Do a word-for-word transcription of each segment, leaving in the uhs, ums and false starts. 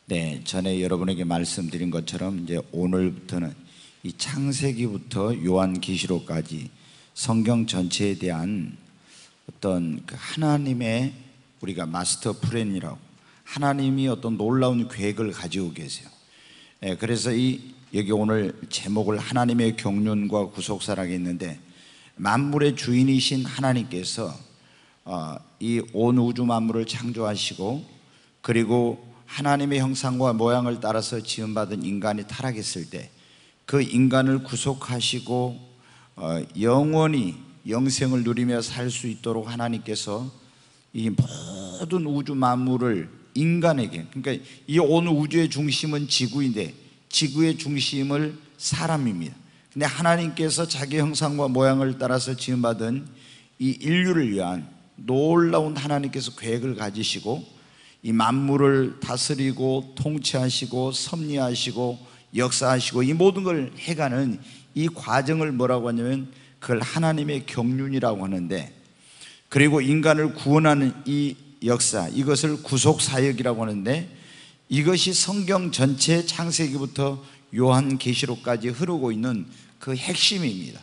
네, 전에 여러분에게 말씀드린 것처럼 이제 오늘부터는 이 창세기부터 요한계시록까지 성경 전체에 대한 어떤 그 하나님의 우리가 마스터 플랜이라고, 하나님이 어떤 놀라운 계획을 가지고 계세요. 네, 그래서 이 여기 오늘 제목을 하나님의 경륜과 구속사라고 했는데, 만물의 주인이신 하나님께서 어, 이 온 우주 만물을 창조하시고, 그리고 하나님의 형상과 모양을 따라서 지음받은 인간이 타락했을 때 그 인간을 구속하시고 어, 영원히 영생을 누리며 살 수 있도록 하나님께서 이 모든 우주 만물을 인간에게, 그러니까 이 온 우주의 중심은 지구인데 지구의 중심을 사람입니다. 근데 하나님께서 자기 형상과 모양을 따라서 지음받은 이 인류를 위한 놀라운 하나님께서 계획을 가지시고 이 만물을 다스리고 통치하시고 섭리하시고 역사하시고 이 모든 걸 해가는 이 과정을 뭐라고 하냐면 그걸 하나님의 경륜이라고 하는데, 그리고 인간을 구원하는 이 역사, 이것을 구속사역이라고 하는데, 이것이 성경 전체 창세기부터 요한계시록까지 흐르고 있는 그 핵심입니다.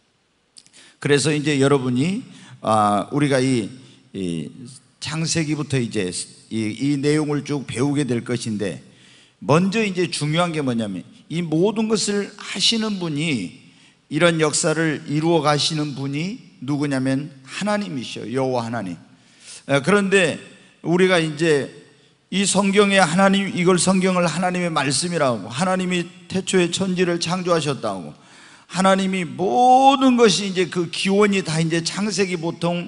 그래서 이제 여러분이 우리가 이 창세기부터 이제 이, 이 내용을 쭉 배우게 될 것인데, 먼저 이제 중요한 게 뭐냐면 이 모든 것을 하시는 분이, 이런 역사를 이루어 가시는 분이 누구냐면 하나님이셔, 여호와 하나님. 그런데 우리가 이제 이 성경에 하나님, 이걸 성경을 하나님의 말씀이라고, 하나님이 태초에 천지를 창조하셨다고, 하나님이 모든 것이 이제 그 기원이 다 이제 창세기 보통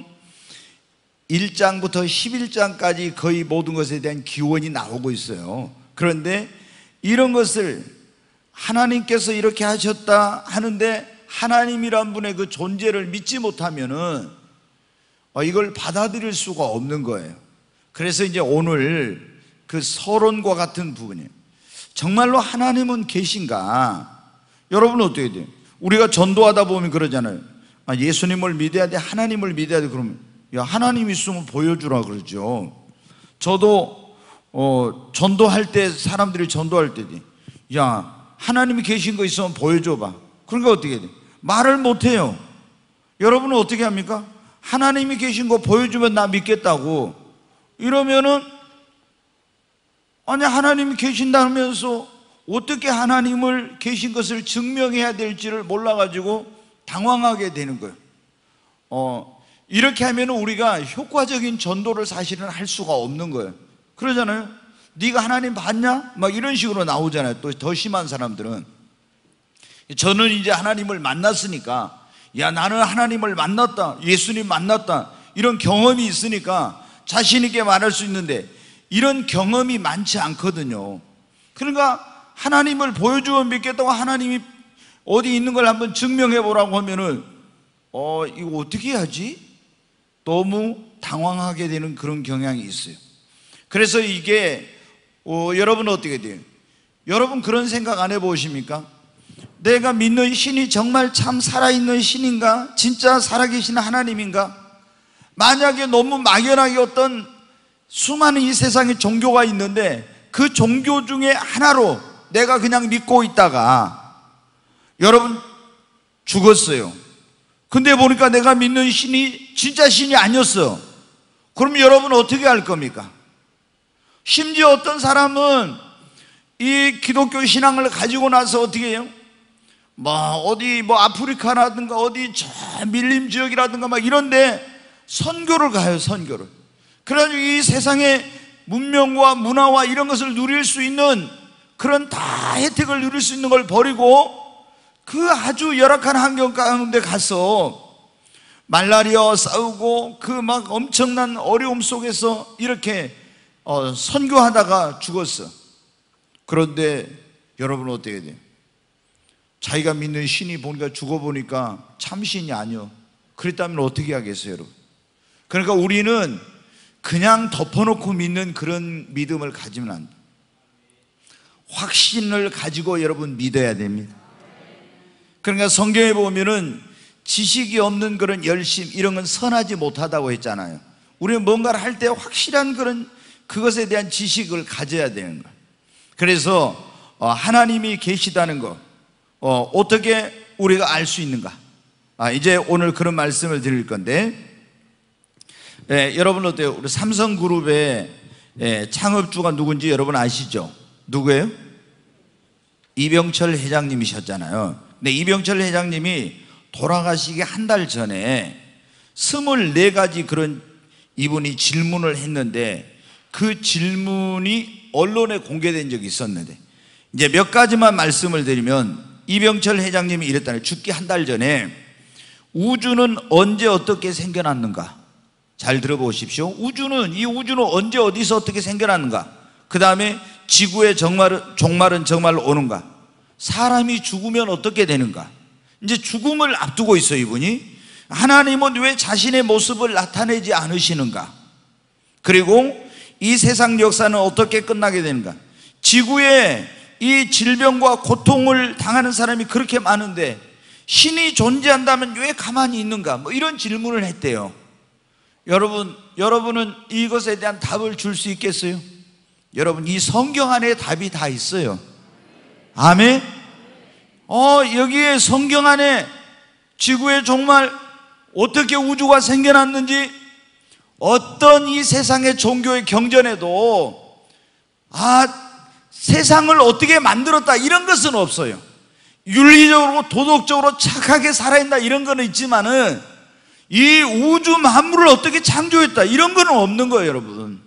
일 장부터 십일 장까지 거의 모든 것에 대한 기원이 나오고 있어요. 그런데 이런 것을 하나님께서 이렇게 하셨다 하는데 하나님이란 분의 그 존재를 믿지 못하면은 이걸 받아들일 수가 없는 거예요. 그래서 이제 오늘 그 서론과 같은 부분이에요. 정말로 하나님은 계신가? 여러분 어떻게 돼요? 우리가 전도하다 보면 그러잖아요. 아, 예수님을 믿어야 돼, 하나님을 믿어야 돼. 그러면 야, 하나님 있으면 보여주라 그러죠. 저도 어, 전도할 때, 사람들이 전도할 때 야, 하나님이 계신 거 있으면 보여줘봐. 그러니까 어떻게 돼? 말을 못해요. 여러분은 어떻게 합니까? 하나님이 계신 거 보여주면 나 믿겠다고 이러면은, 아니 하나님이 계신다면서 어떻게 하나님을 계신 것을 증명해야 될지를 몰라가지고 당황하게 되는 거예요. 어, 이렇게 하면 우리가 효과적인 전도를 사실은 할 수가 없는 거예요. 그러잖아요. 네가 하나님 봤냐? 막 이런 식으로 나오잖아요. 또 더 심한 사람들은, 저는 이제 하나님을 만났으니까, 야 나는 하나님을 만났다, 예수님 만났다, 이런 경험이 있으니까 자신 있게 말할 수 있는데, 이런 경험이 많지 않거든요. 그러니까 하나님을 보여주면 믿겠다고, 하나님이 어디 있는 걸 한번 증명해 보라고 하면은 어 이거 어떻게 해야지? 너무 당황하게 되는 그런 경향이 있어요. 그래서 이게 어, 여러분은 어떻게 돼요? 여러분 그런 생각 안 해보십니까? 내가 믿는 신이 정말 참 살아있는 신인가? 진짜 살아계신 하나님인가? 만약에 너무 막연하게 어떤 수많은 이 세상에 종교가 있는데 그 종교 중에 하나로 내가 그냥 믿고 있다가 여러분 죽었어요. 근데 보니까 내가 믿는 신이 진짜 신이 아니었어. 그럼 여러분 어떻게 할 겁니까? 심지어 어떤 사람은 이 기독교 신앙을 가지고 나서 어떻게 해요? 뭐 어디 뭐 아프리카라든가 어디 저 밀림 지역이라든가 막 이런데 선교를 가요, 선교를. 그래가지고 이 세상의 문명과 문화와 이런 것을 누릴 수 있는 그런 다 혜택을 누릴 수 있는 걸 버리고 그 아주 열악한 환경 가운데 가서 말라리아와 싸우고 그 막 엄청난 어려움 속에서 이렇게 어, 선교하다가 죽었어. 그런데 여러분 어떻게 돼요? 자기가 믿는 신이 보니까 죽어보니까 참신이 아니요. 그랬다면 어떻게 하겠어요, 여러분? 그러니까 우리는 그냥 덮어놓고 믿는 그런 믿음을 가지면 안 돼요. 확신을 가지고 여러분 믿어야 됩니다. 그러니까 성경에 보면은 지식이 없는 그런 열심, 이런 건 선하지 못하다고 했잖아요. 우리는 뭔가를 할 때 확실한 그런 그것에 대한 지식을 가져야 되는 거예요. 그래서 하나님이 계시다는 거 어, 어떻게 우리가 알 수 있는가? 아, 이제 오늘 그런 말씀을 드릴 건데, 예, 여러분 어때요? 우리 삼성그룹의 예, 창업주가 누군지 여러분 아시죠? 누구예요? 이병철 회장님이셨잖아요. 근데 이병철 회장님이 돌아가시기 한 달 전에 스물네 가지 그런 이분이 질문을 했는데, 그 질문이 언론에 공개된 적이 있었는데, 이제 몇 가지만 말씀을 드리면, 이병철 회장님이 이랬다는, 죽기 한 달 전에 우주는 언제 어떻게 생겨났는가? 잘 들어보십시오. 우주는, 이 우주는 언제 어디서 어떻게 생겨났는가? 그 다음에 지구의 종말은, 종말은 정말 오는가? 사람이 죽으면 어떻게 되는가? 이제 죽음을 앞두고 있어요, 이분이. 하나님은 왜 자신의 모습을 나타내지 않으시는가? 그리고 이 세상 역사는 어떻게 끝나게 되는가? 지구에 이 질병과 고통을 당하는 사람이 그렇게 많은데 신이 존재한다면 왜 가만히 있는가? 뭐 이런 질문을 했대요. 여러분, 여러분은 이것에 대한 답을 줄 수 있겠어요? 여러분, 이 성경 안에 답이 다 있어요. 아멘? 어, 여기에 성경 안에 지구의 종말, 어떻게 우주가 생겨났는지, 어떤 이 세상의 종교의 경전에도 아, 세상을 어떻게 만들었다 이런 것은 없어요. 윤리적으로 도덕적으로 착하게 살아있다 이런 거는 있지만은 이 우주 만물을 어떻게 창조했다 이런 거는 없는 거예요. 여러분,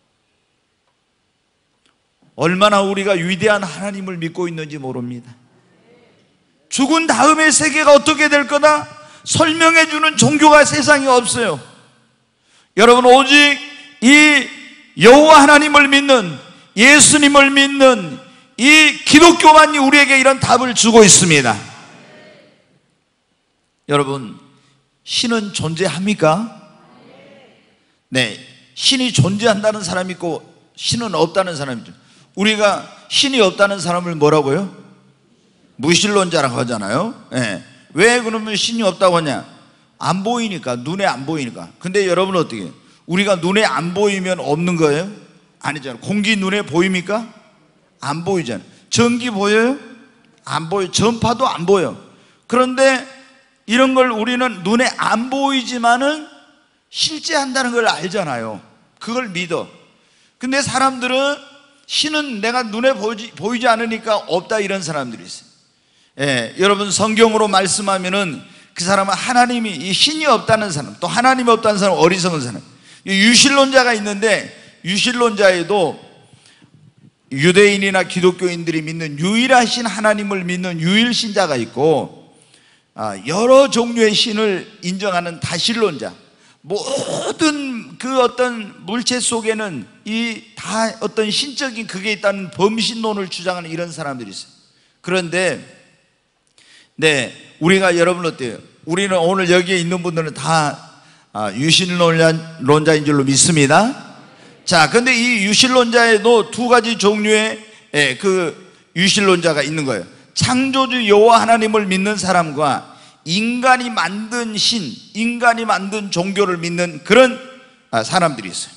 얼마나 우리가 위대한 하나님을 믿고 있는지 모릅니다. 죽은 다음의 세계가 어떻게 될 거다 설명해 주는 종교가 세상에 없어요. 여러분, 오직 이 여호와 하나님을 믿는, 예수님을 믿는 이 기독교만이 우리에게 이런 답을 주고 있습니다. 여러분, 신은 존재합니까? 네, 신이 존재한다는 사람이 있고 신은 없다는 사람이 있죠. 우리가 신이 없다는 사람을 뭐라고요? 무신론자라고 하잖아요. 네. 왜 그러면 신이 없다고 하냐? 안 보이니까, 눈에 안 보이니까. 근데 여러분 어떻게 해요? 우리가 눈에 안 보이면 없는 거예요? 아니잖아요. 공기 눈에 보입니까? 안 보이잖아요. 전기 보여요? 안 보여요. 전파도 안 보여. 그런데 이런 걸 우리는 눈에 안 보이지만은 실제 한다는 걸 알잖아요. 그걸 믿어. 근데 사람들은 신은 내가 눈에 보이지, 보이지 않으니까 없다 이런 사람들이 있어요. 예, 여러분, 성경으로 말씀하면은 그 사람은 하나님이, 이 신이 없다는 사람, 또 하나님이 없다는 사람, 어리석은 사람, 유실론자가 있는데, 유실론자에도 유대인이나 기독교인들이 믿는 유일하신 하나님을 믿는 유일신자가 있고, 여러 종류의 신을 인정하는 다신론자, 모든 그 어떤 물체 속에는 이 다 어떤 신적인 그게 있다는 범신론을 주장하는 이런 사람들이 있어요. 그런데 네, 우리가, 여러분 어때요? 우리는 오늘 여기에 있는 분들은 다 유신론자인 줄로 믿습니다. 자, 근데 이 유신론자에도 두 가지 종류의 그 유신론자가 있는 거예요. 창조주 여호와 하나님을 믿는 사람과 인간이 만든 신, 인간이 만든 종교를 믿는 그런 사람들이 있어요.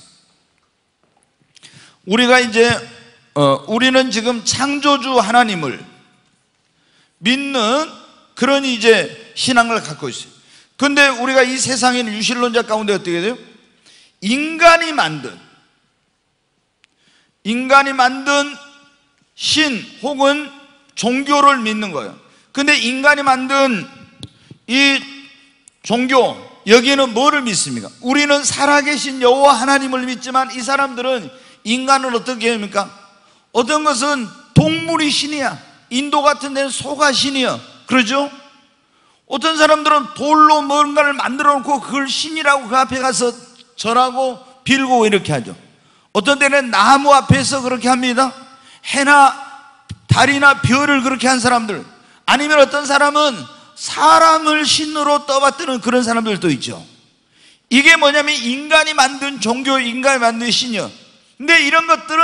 우리가 이제 어, 우리는 지금 창조주 하나님을 믿는 그런 이제 신앙을 갖고 있어요. 근데 우리가 이 세상에는 유신론자 가운데 어떻게 돼요? 인간이 만든 인간이 만든 신 혹은 종교를 믿는 거예요. 근데 인간이 만든 이 종교, 여기는 뭐를 믿습니까? 우리는 살아계신 여호와 하나님을 믿지만 이 사람들은 인간은 어떻게 합니까? 어떤 것은 동물이 신이야. 인도 같은 데는 소가 신이야. 그러죠? 어떤 사람들은 돌로 뭔가를 만들어 놓고 그걸 신이라고 그 앞에 가서 절하고 빌고 이렇게 하죠. 어떤 데는 나무 앞에서 그렇게 합니다. 해나 달이나 별을 그렇게 한 사람들, 아니면 어떤 사람은 사람을 신으로 떠받드는 그런 사람들도 있죠. 이게 뭐냐면 인간이 만든 종교, 인간이 만든 신이요. 근데 이런 것들은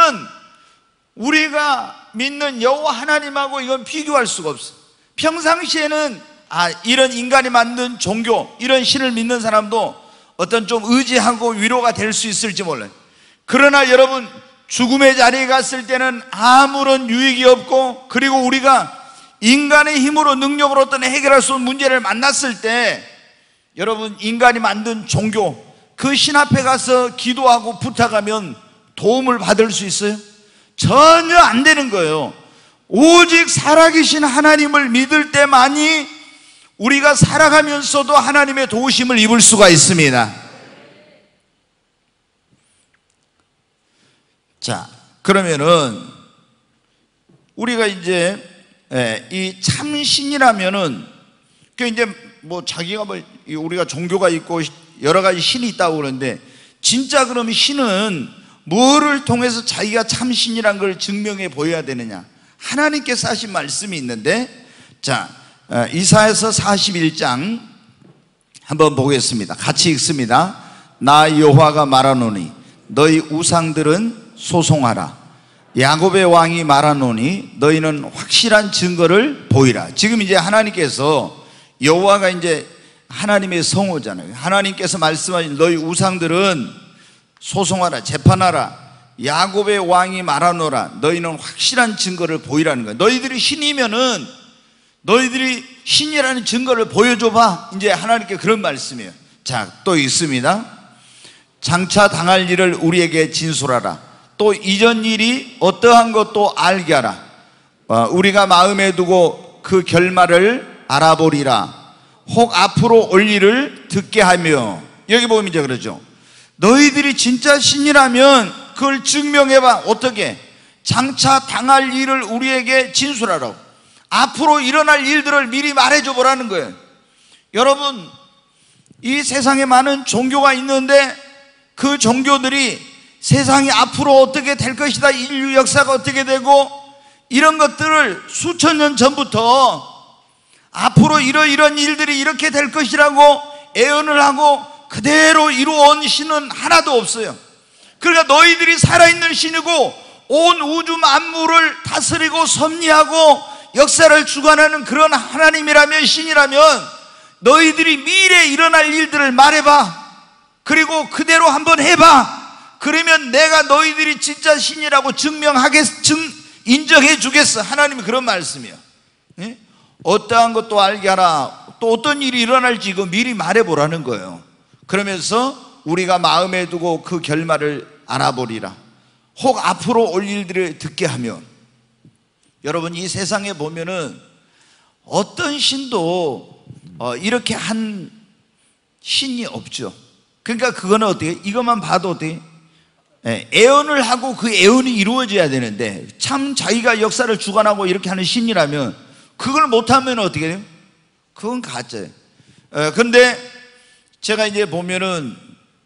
우리가 믿는 여호와 하나님하고 이건 비교할 수가 없어. 평상시에는 아, 이런 인간이 만든 종교, 이런 신을 믿는 사람도 어떤 좀 의지하고 위로가 될 수 있을지 몰라요. 그러나 여러분, 죽음의 자리에 갔을 때는 아무런 유익이 없고, 그리고 우리가 인간의 힘으로 능력으로 어떤 해결할 수 없는 문제를 만났을 때, 여러분, 인간이 만든 종교, 그 신 앞에 가서 기도하고 부탁하면 도움을 받을 수 있어요? 전혀 안 되는 거예요. 오직 살아계신 하나님을 믿을 때만이 우리가 살아가면서도 하나님의 도우심을 입을 수가 있습니다. 자, 그러면은 우리가 이제 이 참신이라면은 그 이제 뭐 자기가 뭐 우리가 종교가 있고 여러 가지 신이 있다고 그러는데, 진짜 그러면 신은 뭐를 통해서 자기가 참신이란 걸 증명해 보여야 되느냐? 하나님께서 하신 말씀이 있는데, 자, 이사야서 사십일 장 한번 보겠습니다. 같이 읽습니다. 나 여호와가 말하노니 너희 우상들은 소송하라. 야곱의 왕이 말하노니 너희는 확실한 증거를 보이라. 지금 이제 하나님께서, 여호와가 이제 하나님의 성호잖아요. 하나님께서 말씀하신 너희 우상들은 소송하라, 재판하라. 야곱의 왕이 말하노라. 너희는 확실한 증거를 보이라는 거예요. 너희들이 신이면은 너희들이 신이라는 증거를 보여줘봐. 이제 하나님께 그런 말씀이에요. 자, 또 있습니다. 장차 당할 일을 우리에게 진술하라. 또 이전 일이 어떠한 것도 알게 하라. 어, 우리가 마음에 두고 그 결말을 알아보리라. 혹 앞으로 올 일을 듣게 하며. 여기 보면 이제 그러죠. 너희들이 진짜 신이라면 그걸 증명해봐. 어떻게? 장차 당할 일을 우리에게 진술하라고. 앞으로 일어날 일들을 미리 말해줘 보라는 거예요. 여러분, 이 세상에 많은 종교가 있는데 그 종교들이 세상이 앞으로 어떻게 될 것이다, 인류 역사가 어떻게 되고 이런 것들을 수천 년 전부터 앞으로 이러이런 일들이 이렇게 될 것이라고 예언을 하고 그대로 이루어온 신은 하나도 없어요. 그러니까 너희들이 살아있는 신이고 온 우주 만물을 다스리고 섭리하고 역사를 주관하는 그런 하나님이라면, 신이라면 너희들이 미래에 일어날 일들을 말해봐. 그리고 그대로 한번 해봐. 그러면 내가 너희들이 진짜 신이라고 증명하겠, 증, 인정해 주겠어. 하나님이 그런 말씀이에요. 예? 어떠한 것도 알게 하라. 또 어떤 일이 일어날지 이거 미리 말해보라는 거예요. 그러면서 우리가 마음에 두고 그 결말을 알아보리라. 혹 앞으로 올 일들을 듣게 하며. 여러분, 이 세상에 보면은 어떤 신도 어, 이렇게 한 신이 없죠. 그러니까 그거는 어떻게, 이것만 봐도 어떻게, 예, 예언을 하고 그 예언이 이루어져야 되는데, 참 자기가 역사를 주관하고 이렇게 하는 신이라면 그걸 못하면 어떻게 돼요? 그건 가짜예요. 예, 근데 제가 이제 보면은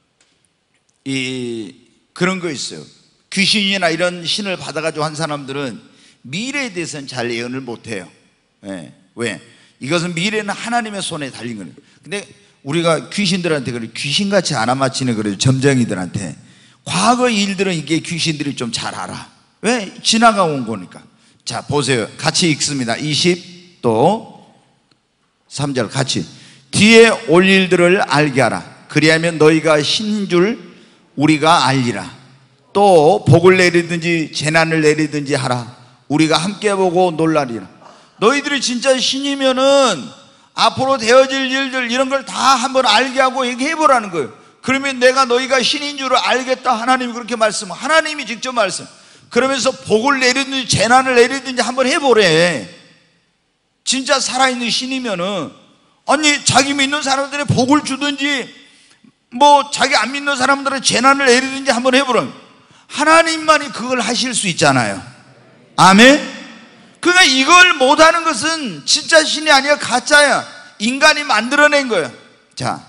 이 그런 거 있어요. 귀신이나 이런 신을 받아가지고 한 사람들은 미래에 대해서는 잘 예언을 못해요. 예, 왜? 이것은 미래는 하나님의 손에 달린 거예요. 근데 우리가 귀신들한테 그래, 귀신같이 안아맞히는 그래요. 점쟁이들한테. 과거 일들은 이게 귀신들이 좀 잘 알아. 왜? 지나가 온 거니까. 자, 보세요. 같이 읽습니다. 이십 또 삼 절 같이. 뒤에 올 일들을 알게 하라. 그리하면 너희가 신인 줄 우리가 알리라. 또 복을 내리든지 재난을 내리든지 하라. 우리가 함께 보고 놀라리라. 너희들이 진짜 신이면은 앞으로 되어질 일들 이런 걸 다 한번 알게 하고 얘기해 보라는 거예요. 그러면 내가 너희가 신인 줄을 알겠다. 하나님이 그렇게 말씀, 하나님이 직접 말씀. 그러면서 복을 내리든지 재난을 내리든지 한번 해보래. 진짜 살아있는 신이면은, 아니 자기 믿는 사람들의 복을 주든지 뭐 자기 안 믿는 사람들의 재난을 내리든지 한번 해보라. 하나님만이 그걸 하실 수 있잖아요. 아멘. 그러니까 이걸 못하는 것은 진짜 신이 아니야, 가짜야. 인간이 만들어낸 거야. 자,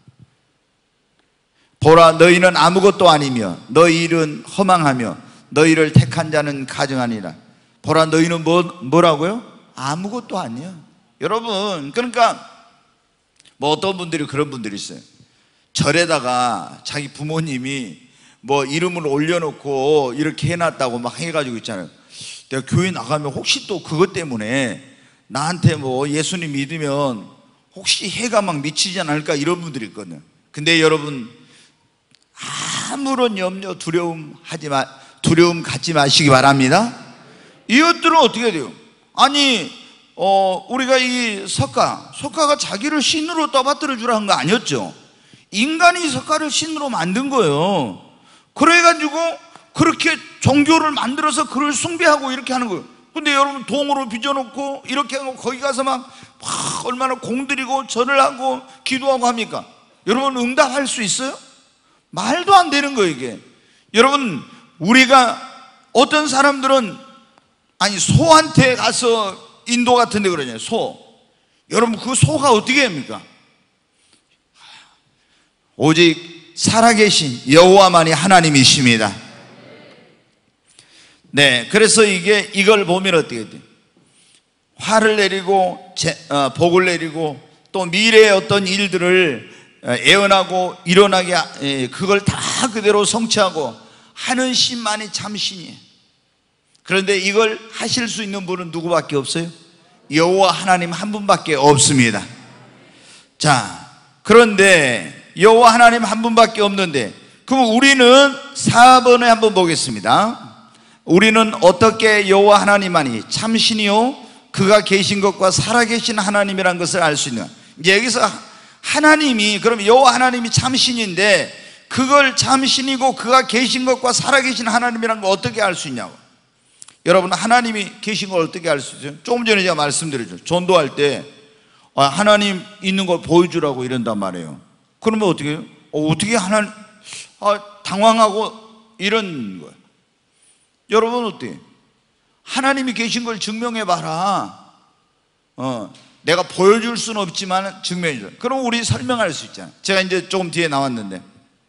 보라, 너희는 아무것도 아니며 너희 일은 허망하며 너희를 택한 자는 가증하니라. 보라, 너희는 뭐, 뭐라고요? 아무것도 아니야. 여러분, 그러니까 뭐 어떤 분들이 그런 분들이 있어요. 절에다가 자기 부모님이 뭐 이름을 올려놓고 이렇게 해놨다고 막 해가지고 있잖아요. 내가 교회 나가면 혹시 또 그것 때문에 나한테 뭐 예수님 믿으면 혹시 해가 막 미치지 않을까, 이런 분들이 있거든요. 근데 여러분, 아무런 염려 두려움 하지 마, 두려움 갖지 마시기 바랍니다. 이것들은 어떻게 돼요? 아니 어, 우리가 이 석가 석가가 자기를 신으로 떠받들어 주라 한 거 아니었죠? 인간이 석가를 신으로 만든 거예요. 그래가지고 그렇게 종교를 만들어서 그를 숭배하고 이렇게 하는 거예요. 근데 여러분 동으로 빚어놓고 이렇게 하고 거기 가서 막, 막 얼마나 공들이고 절을 하고 기도하고 합니까? 여러분 응답할 수 있어요? 말도 안 되는 거예요 이게. 여러분 우리가 어떤 사람들은 아니 소한테 가서 인도 같은 데 그러잖아요. 소. 여러분 그 소가 어떻게 합니까? 오직 살아계신 여호와만이 하나님이십니다. 네, 그래서 이게 이걸 보면 어떻게 돼요? 화를 내리고 제, 어, 복을 내리고 또 미래의 어떤 일들을 예언하고 일어나게 예, 그걸 다 그대로 성취하고 하는 신만이 참 신이에요. 그런데 이걸 하실 수 있는 분은 누구밖에 없어요? 여호와 하나님 한 분밖에 없습니다. 자, 그런데 여호와 하나님 한 분밖에 없는데 그럼 우리는 사 번에 한번 보겠습니다. 우리는 어떻게 여호와 하나님만이 참신이요 그가 계신 것과 살아계신 하나님이라는 것을 알 수 있는, 이제 여기서 하나님이 그럼 여호와 하나님이 참신인데 그걸 참신이고 그가 계신 것과 살아계신 하나님이라는 걸 어떻게 알 수 있냐고. 여러분 하나님이 계신 걸 어떻게 알 수 있어요? 조금 전에 제가 말씀드렸죠. 전도할 때 하나님 있는 걸 보여주라고 이런단 말이에요. 그러면 어떻게 해요? 어, 어떻게 하나님 아, 당황하고 이런 거예요. 여러분 어때요? 하나님이 계신 걸 증명해봐라. 어, 내가 보여줄 수는 없지만 증명해줘. 그럼 우리 설명할 수 있잖아요. 제가 이제 조금 뒤에 나왔는데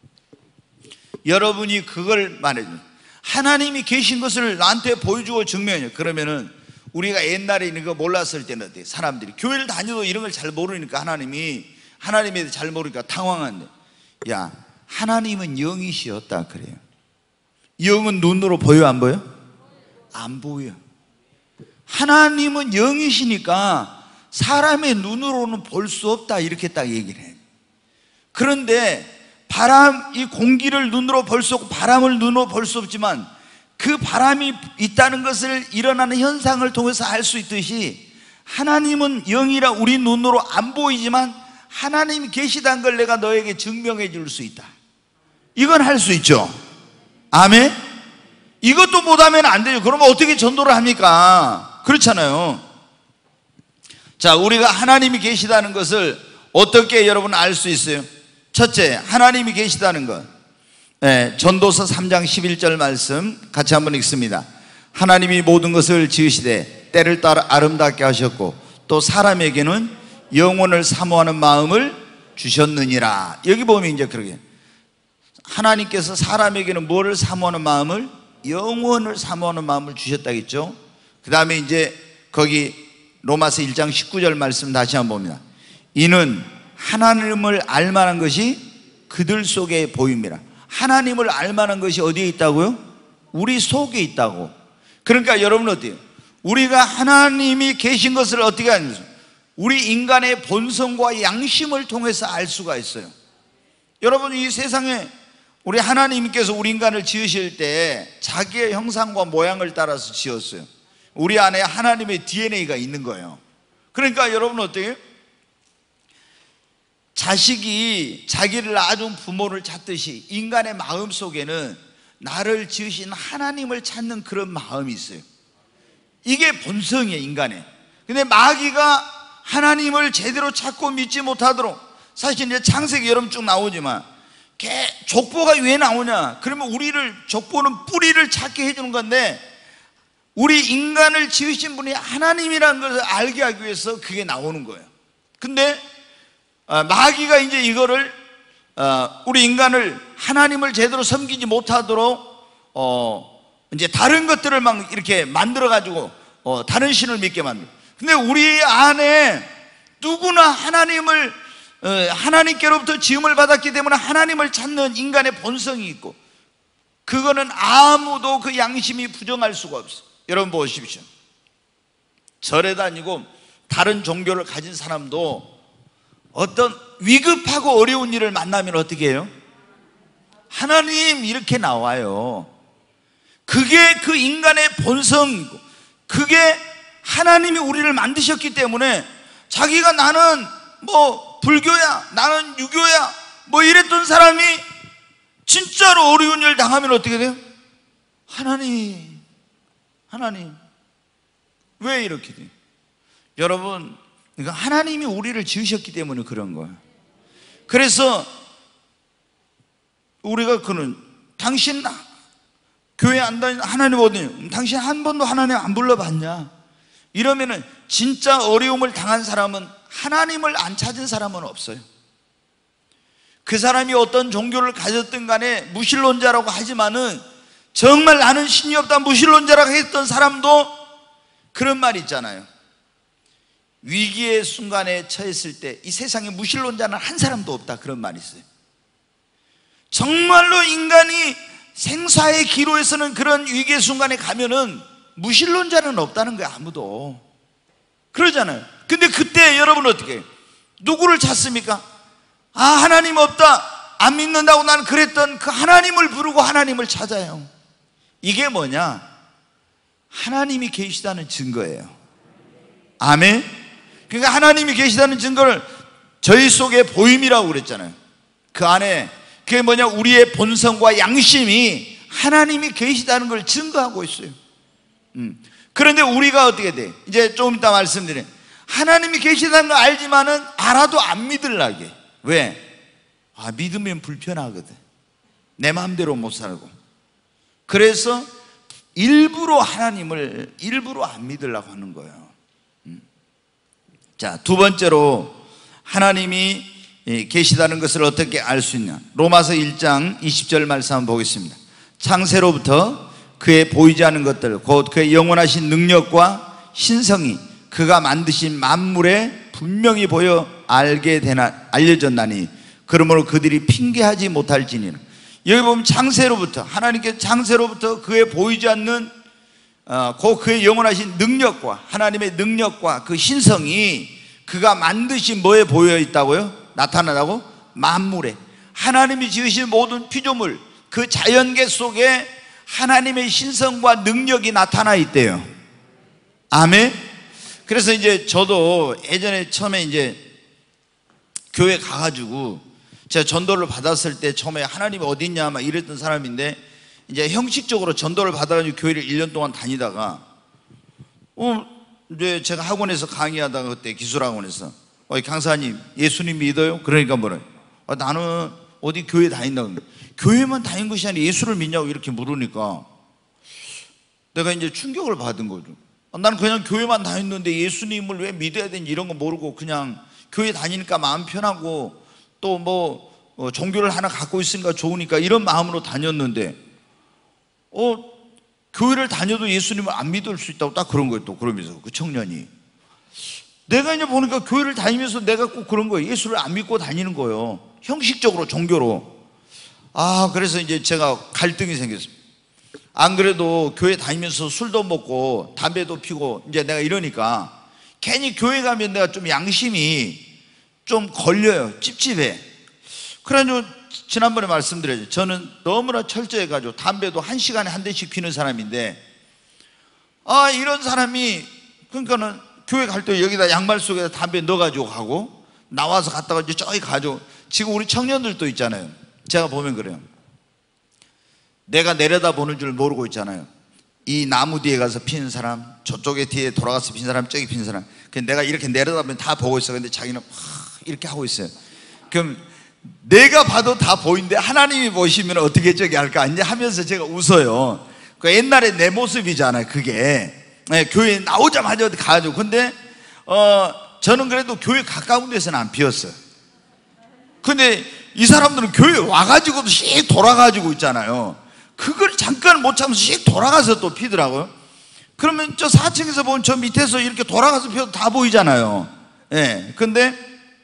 여러분이 그걸 말해줘요. 하나님이 계신 것을 나한테 보여주고 증명해줘. 그러면은 우리가 옛날에 이런 거 몰랐을 때는 어때요? 사람들이 교회를 다녀도 이런 걸 잘 모르니까 하나님이 하나님에 대해 잘 모르니까 당황한데, 야 하나님은 영이시었다 그래요. 영은 눈으로 보여 안 보여? 안 보여. 하나님은 영이시니까 사람의 눈으로는 볼 수 없다 이렇게 딱 얘기를 해요. 그런데 바람, 이 공기를 눈으로 볼 수 없고 바람을 눈으로 볼 수 없지만 그 바람이 있다는 것을 일어나는 현상을 통해서 알 수 있듯이 하나님은 영이라 우리 눈으로 안 보이지만 하나님이 계시다는 걸 내가 너에게 증명해 줄 수 있다. 이건 할 수 있죠. 아멘? 이것도 못하면 안 되죠. 그러면 어떻게 전도를 합니까? 그렇잖아요. 자, 우리가 하나님이 계시다는 것을 어떻게 여러분 알 수 있어요? 첫째, 하나님이 계시다는 것. 네, 전도서 삼 장 십일 절 말씀 같이 한번 읽습니다. 하나님이 모든 것을 지으시되 때를 따라 아름답게 하셨고 또 사람에게는 영혼을 사모하는 마음을 주셨느니라. 여기 보면 이제 그러게 하나님께서 사람에게는 뭐를 사모하는 마음을? 영혼을 사모하는 마음을 주셨다겠죠. 그 다음에 이제 거기 로마서 일 장 십구 절 말씀 다시 한번 봅니다. 이는 하나님을 알만한 것이 그들 속에 보입니다. 하나님을 알만한 것이 어디에 있다고요? 우리 속에 있다고. 그러니까 여러분 어때요? 우리가 하나님이 계신 것을 어떻게 하는지 우리 인간의 본성과 양심을 통해서 알 수가 있어요. 여러분 이 세상에 우리 하나님께서 우리 인간을 지으실 때 자기의 형상과 모양을 따라서 지었어요. 우리 안에 하나님의 디엔에이가 있는 거예요. 그러니까 여러분 어때요? 자식이 자기를 낳아준 부모를 찾듯이 인간의 마음 속에는 나를 지으신 하나님을 찾는 그런 마음이 있어요. 이게 본성이에요, 인간의. 근데 마귀가 하나님을 제대로 찾고 믿지 못하도록, 사실 이제 창세기 여러분 쭉 나오지만 개, 족보가 왜 나오냐? 그러면 우리를, 족보는 뿌리를 찾게 해주는 건데 우리 인간을 지으신 분이 하나님이라는 것을 알게 하기 위해서 그게 나오는 거예요. 근데 마귀가 이제 이거를 우리 인간을 하나님을 제대로 섬기지 못하도록 어 이제 다른 것들을 막 이렇게 만들어 가지고 어 다른 신을 믿게 만들어. 근데 우리 안에 누구나 하나님을 어 하나님께로부터 지음을 받았기 때문에 하나님을 찾는 인간의 본성이 있고 그거는 아무도 그 양심이 부정할 수가 없어요. 여러분 보십시오. 절에 다니고 다른 종교를 가진 사람도 어떤 위급하고 어려운 일을 만나면 어떻게 해요? 하나님 이렇게 나와요. 그게 그 인간의 본성이고, 그게 하나님이 우리를 만드셨기 때문에 자기가 나는 뭐 불교야, 나는 유교야 뭐 이랬던 사람이 진짜로 어려운 일 당하면 어떻게 돼요? 하나님, 하나님 왜 이렇게 돼요? 여러분, 이거 하나님이 우리를 지으셨기 때문에 그런 거예요. 그래서 우리가 그는 당신 나 교회 안 다니, 하나님 어디? 당신 한 번도 하나님 안 불러봤냐? 이러면은 진짜 어려움을 당한 사람은, 하나님을 안 찾은 사람은 없어요. 그 사람이 어떤 종교를 가졌든 간에 무신론자라고 하지만은 정말 나는 신이 없다 무신론자라고 했던 사람도 그런 말 있잖아요. 위기의 순간에 처했을 때 이 세상에 무신론자는 한 사람도 없다, 그런 말이 있어요. 정말로 인간이 생사의 기로에서는 그런 위기의 순간에 가면은 무신론자는 없다는 거예요, 아무도. 그러잖아요. 근데 그때 여러분 어떻게 해요? 누구를 찾습니까? 아, 하나님 없다, 안 믿는다고 나는 그랬던 그 하나님을 부르고 하나님을 찾아요. 이게 뭐냐? 하나님이 계시다는 증거예요. 아멘. 그러니까 하나님이 계시다는 증거를 저희 속에 보임이라고 그랬잖아요. 그 안에 그게 뭐냐? 우리의 본성과 양심이 하나님이 계시다는 걸 증거하고 있어요. 음. 그런데 우리가 어떻게 돼? 이제 좀 이따 말씀드려요. 하나님이 계시다는 걸 알지만은 알아도 안 믿으려게. 왜? 아, 믿으면 불편하거든. 내 마음대로 못 살고. 그래서 일부러 하나님을 일부러 안 믿으려고 하는 거예요. 음. 자, 두 번째로 하나님이 계시다는 것을 어떻게 알 수 있냐? 로마서 일 장 이십 절 말씀 한번 보겠습니다. 창세로부터 그의 보이지 않는 것들, 곧 그의 영원하신 능력과 신성이 그가 만드신 만물에 분명히 보여 알게 되나 알려졌나니 그러므로 그들이 핑계하지 못할지니라. 여기 보면 창세로부터, 하나님께서 창세로부터 그의 보이지 않는 어, 그 그의 영원하신 능력과 하나님의 능력과 그 신성이 그가 만드신 뭐에 보여 있다고요? 나타나다고? 만물에. 하나님이 지으신 모든 피조물, 그 자연계 속에 하나님의 신성과 능력이 나타나 있대요. 아멘. 그래서 이제 저도 예전에 처음에 이제 교회 가가지고 제가 전도를 받았을 때 처음에 하나님이 어디 있냐 막 이랬던 사람인데, 이제 형식적으로 전도를 받아가지고 교회를 일 년 동안 다니다가 어 이제 제가 학원에서 강의하다가 그때 기술학원에서 어 강사님 예수님 믿어요? 그러니까 뭐래? 아, 나는 어디 교회 다닌다고. 교회만 다닌 것이 아니라 예수를 믿냐고 이렇게 물으니까 내가 이제 충격을 받은 거죠. 아, 나는 그냥 교회만 다녔는데 예수님을 왜 믿어야 되는지 이런 거 모르고 그냥 교회 다니니까 마음 편하고 또 뭐 어, 종교를 하나 갖고 있으니까 좋으니까 이런 마음으로 다녔는데 어 교회를 다녀도 예수님을 안 믿을 수 있다고 딱 그런 거예요. 또 그러면서 그 청년이, 내가 이제 보니까 교회를 다니면서 내가 꼭 그런 거예요. 예수를 안 믿고 다니는 거예요. 형식적으로 종교로. 아, 그래서 이제 제가 갈등이 생겼습니다. 안 그래도 교회 다니면서 술도 먹고 담배도 피고 이제 내가 이러니까 괜히 교회 가면 내가 좀 양심이 좀 걸려요. 찝찝해. 그래가지고 지난번에 말씀드렸죠. 저는 너무나 철저해가지고 담배도 한 시간에 한 대씩 피는 사람인데, 아, 이런 사람이 그러니까는 교회 갈 때 여기다 양말 속에다 담배 넣어가지고 가고 나와서 갔다가 이제 저기 가지고, 지금 우리 청년들도 있잖아요. 제가 보면 그래요. 내가 내려다보는 줄 모르고 있잖아요. 이 나무 뒤에 가서 피는 사람, 저쪽에 뒤에 돌아가서 피는 사람, 저기 피는 사람. 내가 이렇게 내려다보면 다 보고 있어. 근데 자기는 이렇게 하고 있어요. 그럼 내가 봐도 다 보이는데 하나님이 보시면 어떻게 저기 할까 이제 하면서 제가 웃어요. 그 옛날에 내 모습이잖아요. 그게 네, 교회 나오자마자 가가지고. 근데 어, 저는 그래도 교회 가까운 데서는 안 피웠어요. 근데 이 사람들은 교회 와가지고도 씩 돌아가지고 있잖아요. 그걸 잠깐 못 참아서 씩 돌아가서 또 피더라고요. 그러면 저 사 층에서 보면 저 밑에서 이렇게 돌아가서 피워도 다 보이잖아요. 예. 네, 근데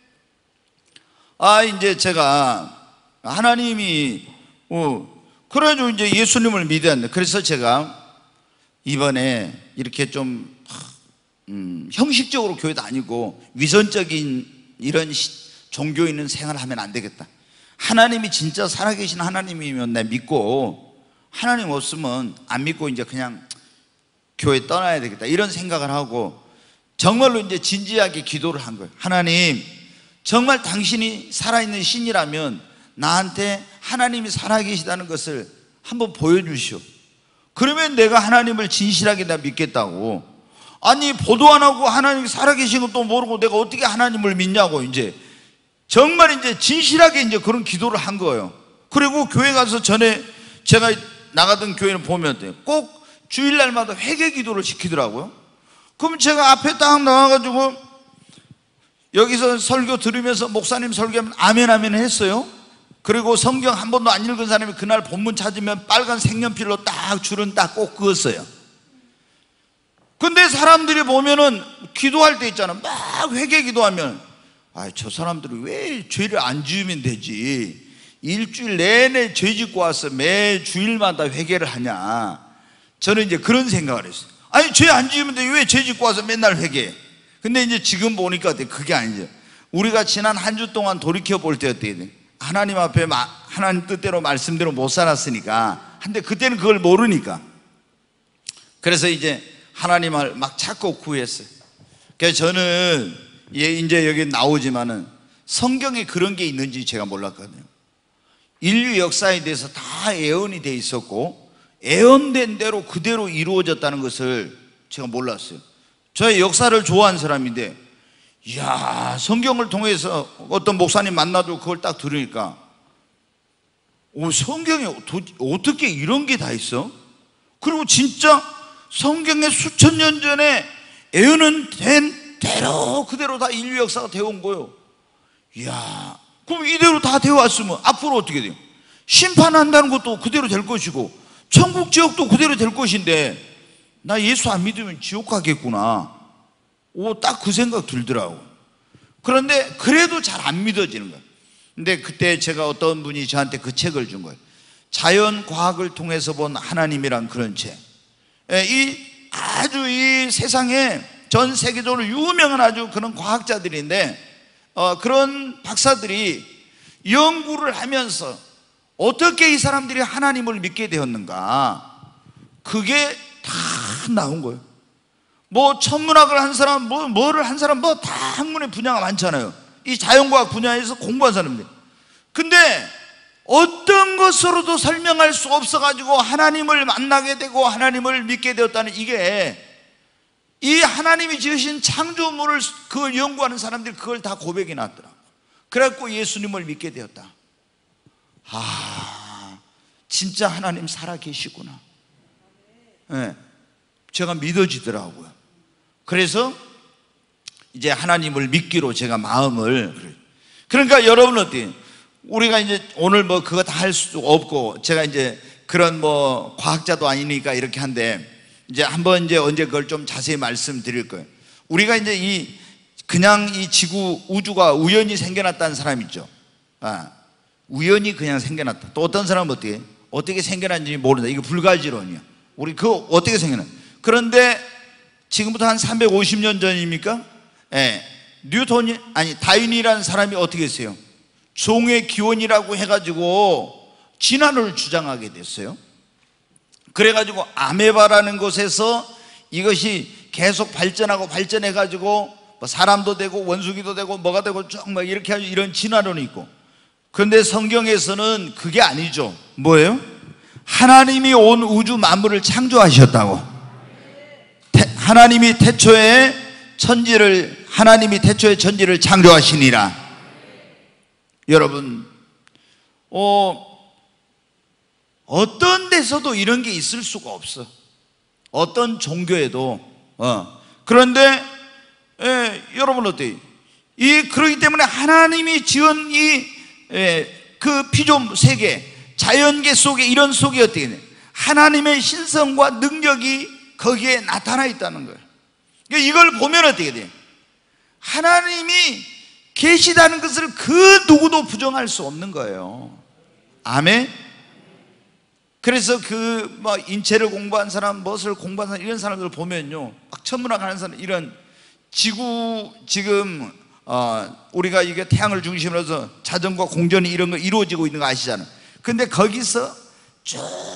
아, 이제 제가 하나님이 어, 그래가지고 이제 예수님을 믿어야 한다. 그래서 제가 이번에 이렇게 좀 음, 형식적으로 교회 다니고 위선적인 이런 시, 종교 있는 생활을 하면 안 되겠다. 하나님이 진짜 살아계신 하나님이면 내 믿고 하나님 없으면 안 믿고 이제 그냥 교회 떠나야 되겠다 이런 생각을 하고 정말로 이제 진지하게 기도를 한 거예요. 하나님, 정말 당신이 살아있는 신이라면 나한테 하나님이 살아계시다는 것을 한번 보여주시오. 그러면 내가 하나님을 진실하게 다 믿겠다고. 아니, 보도 안 하고 하나님이 살아계신 것도 모르고 내가 어떻게 하나님을 믿냐고. 이제 정말 이제 진실하게 이제 그런 기도를 한 거예요. 그리고 교회 가서 전에 제가 나가던 교회를 보면 꼭 주일날마다 회개 기도를 시키더라고요. 그럼 제가 앞에 딱 나와가지고 여기서 설교 들으면서 목사님 설교하면 아멘 아멘 했어요. 그리고 성경 한 번도 안 읽은 사람이 그날 본문 찾으면 빨간 색연필로 딱 줄은 딱 꼭 그었어요. 근데 사람들이 보면은 기도할 때 있잖아, 막 회개 기도하면 아, 저 사람들이 왜 죄를 안 지으면 되지, 일주일 내내 죄 짓고 와서 매 주일마다 회개를 하냐. 저는 이제 그런 생각을 했어요. 아니, 죄 안 지으면 돼, 왜 죄 짓고 와서 맨날 회개해. 근데 이제 지금 보니까 그게 아니죠. 우리가 지난 한 주 동안 돌이켜 볼 때 어떻게 돼? 하나님 앞에 하나님 뜻대로 말씀대로 못 살았으니까. 근데 그때는 그걸 모르니까. 그래서 이제 하나님을 막 찾고 구했어요. 그래서 저는 이제 여기 나오지만은 성경에 그런 게 있는지 제가 몰랐거든요. 인류 역사에 대해서 다 예언이 돼 있었고 예언된 대로 그대로 이루어졌다는 것을 제가 몰랐어요. 저의 역사를 좋아하는 사람인데, 이야, 성경을 통해서 어떤 목사님 만나도 그걸 딱 들으니까 오, 성경에 도, 어떻게 이런 게 다 있어? 그리고 진짜 성경에 수천 년 전에 예언은 된 대로 그대로 다 인류 역사가 되어온 거예요. 이야, 그럼 이대로 다 되어왔으면 앞으로 어떻게 돼요? 심판한다는 것도 그대로 될 것이고 천국 지옥도 그대로 될 것인데 나 예수 안 믿으면 지옥 가겠구나. 오, 딱 그 생각 들더라고. 그런데 그래도 잘 안 믿어지는 거예요. 근데 그때 제가 어떤 분이 저한테 그 책을 준 거예요. 자연과학을 통해서 본 하나님이란 그런 책. 이 아주 이 세상에 전 세계적으로 유명한 아주 그런 과학자들인데 어, 그런 박사들이 연구를 하면서 어떻게 이 사람들이 하나님을 믿게 되었는가, 그게 다 나온 거예요. 뭐 천문학을 한 사람, 뭐 뭐를 한 사람, 뭐 다 학문의 분야가 많잖아요. 이 자연과학 분야에서 공부한 사람들. 근데 어떤 것으로도 설명할 수 없어가지고 하나님을 만나게 되고 하나님을 믿게 되었다는, 이게 이 하나님이 지으신 창조물을 그걸 연구하는 사람들이 그걸 다 고백이 났더라고. 그래갖고 예수님을 믿게 되었다. 아, 진짜 하나님 살아계시구나. 네, 제가 믿어지더라고요. 그래서 이제 하나님을 믿기로 제가 마음을, 그러니까 여러분 어때요? 우리가 이제 오늘 뭐 그거 다 할 수 없고 제가 이제 그런 뭐 과학자도 아니니까 이렇게 한데 이제 한번 이제 언제 그걸 좀 자세히 말씀드릴 거예요. 우리가 이제 이 그냥 이 지구 우주가 우연히 생겨났다는 사람 있죠. 아, 우연히 그냥 생겨났다. 또 어떤 사람은 어떻게 어떻게 생겨났는지 모른다. 이거 불가지론이야. 우리 그거 어떻게 생겨나? 그런데 지금부터 한 삼백오십 년 전입니까? 예, 뉴턴이 아니 다윈이라는 사람이 어떻게 했어요? 종의 기원이라고 해가지고 진화를 주장하게 됐어요. 그래가지고 아메바라는 곳에서 이것이 계속 발전하고 발전해가지고 뭐 사람도 되고 원숭이도 되고 뭐가 되고 쭉 막 이렇게 하죠. 이런 진화론이 있고. 그런데 성경에서는 그게 아니죠. 뭐예요? 하나님이 온 우주 만물을 창조하셨다고. 태, 하나님이 태초에 천지를 하나님이 태초에 천지를 창조하시니라. 여러분, 어, 어떤 데서도 이런 게 있을 수가 없어. 어떤 종교에도. 어. 그런데 예, 여러분 어때요? 이 그렇기 때문에 하나님이 지은 이 그 피조 세계, 자연계 속에 이런 속에 어떻게 돼? 하나님의 신성과 능력이 거기에 나타나 있다는 거예요. 이걸 보면 어떻게 돼? 하나님이 계시다는 것을 그 누구도 부정할 수 없는 거예요. 아멘. 그래서 그 뭐 인체를 공부한 사람, 무엇을 공부한 사람, 이런 사람들 보면요, 막 천문학 하는 사람, 이런 지구 지금 어, 우리가 이게 태양을 중심으로 해서 자전과 공전이 이런 거 이루어지고 있는 거 아시잖아요. 근데 거기서 쭉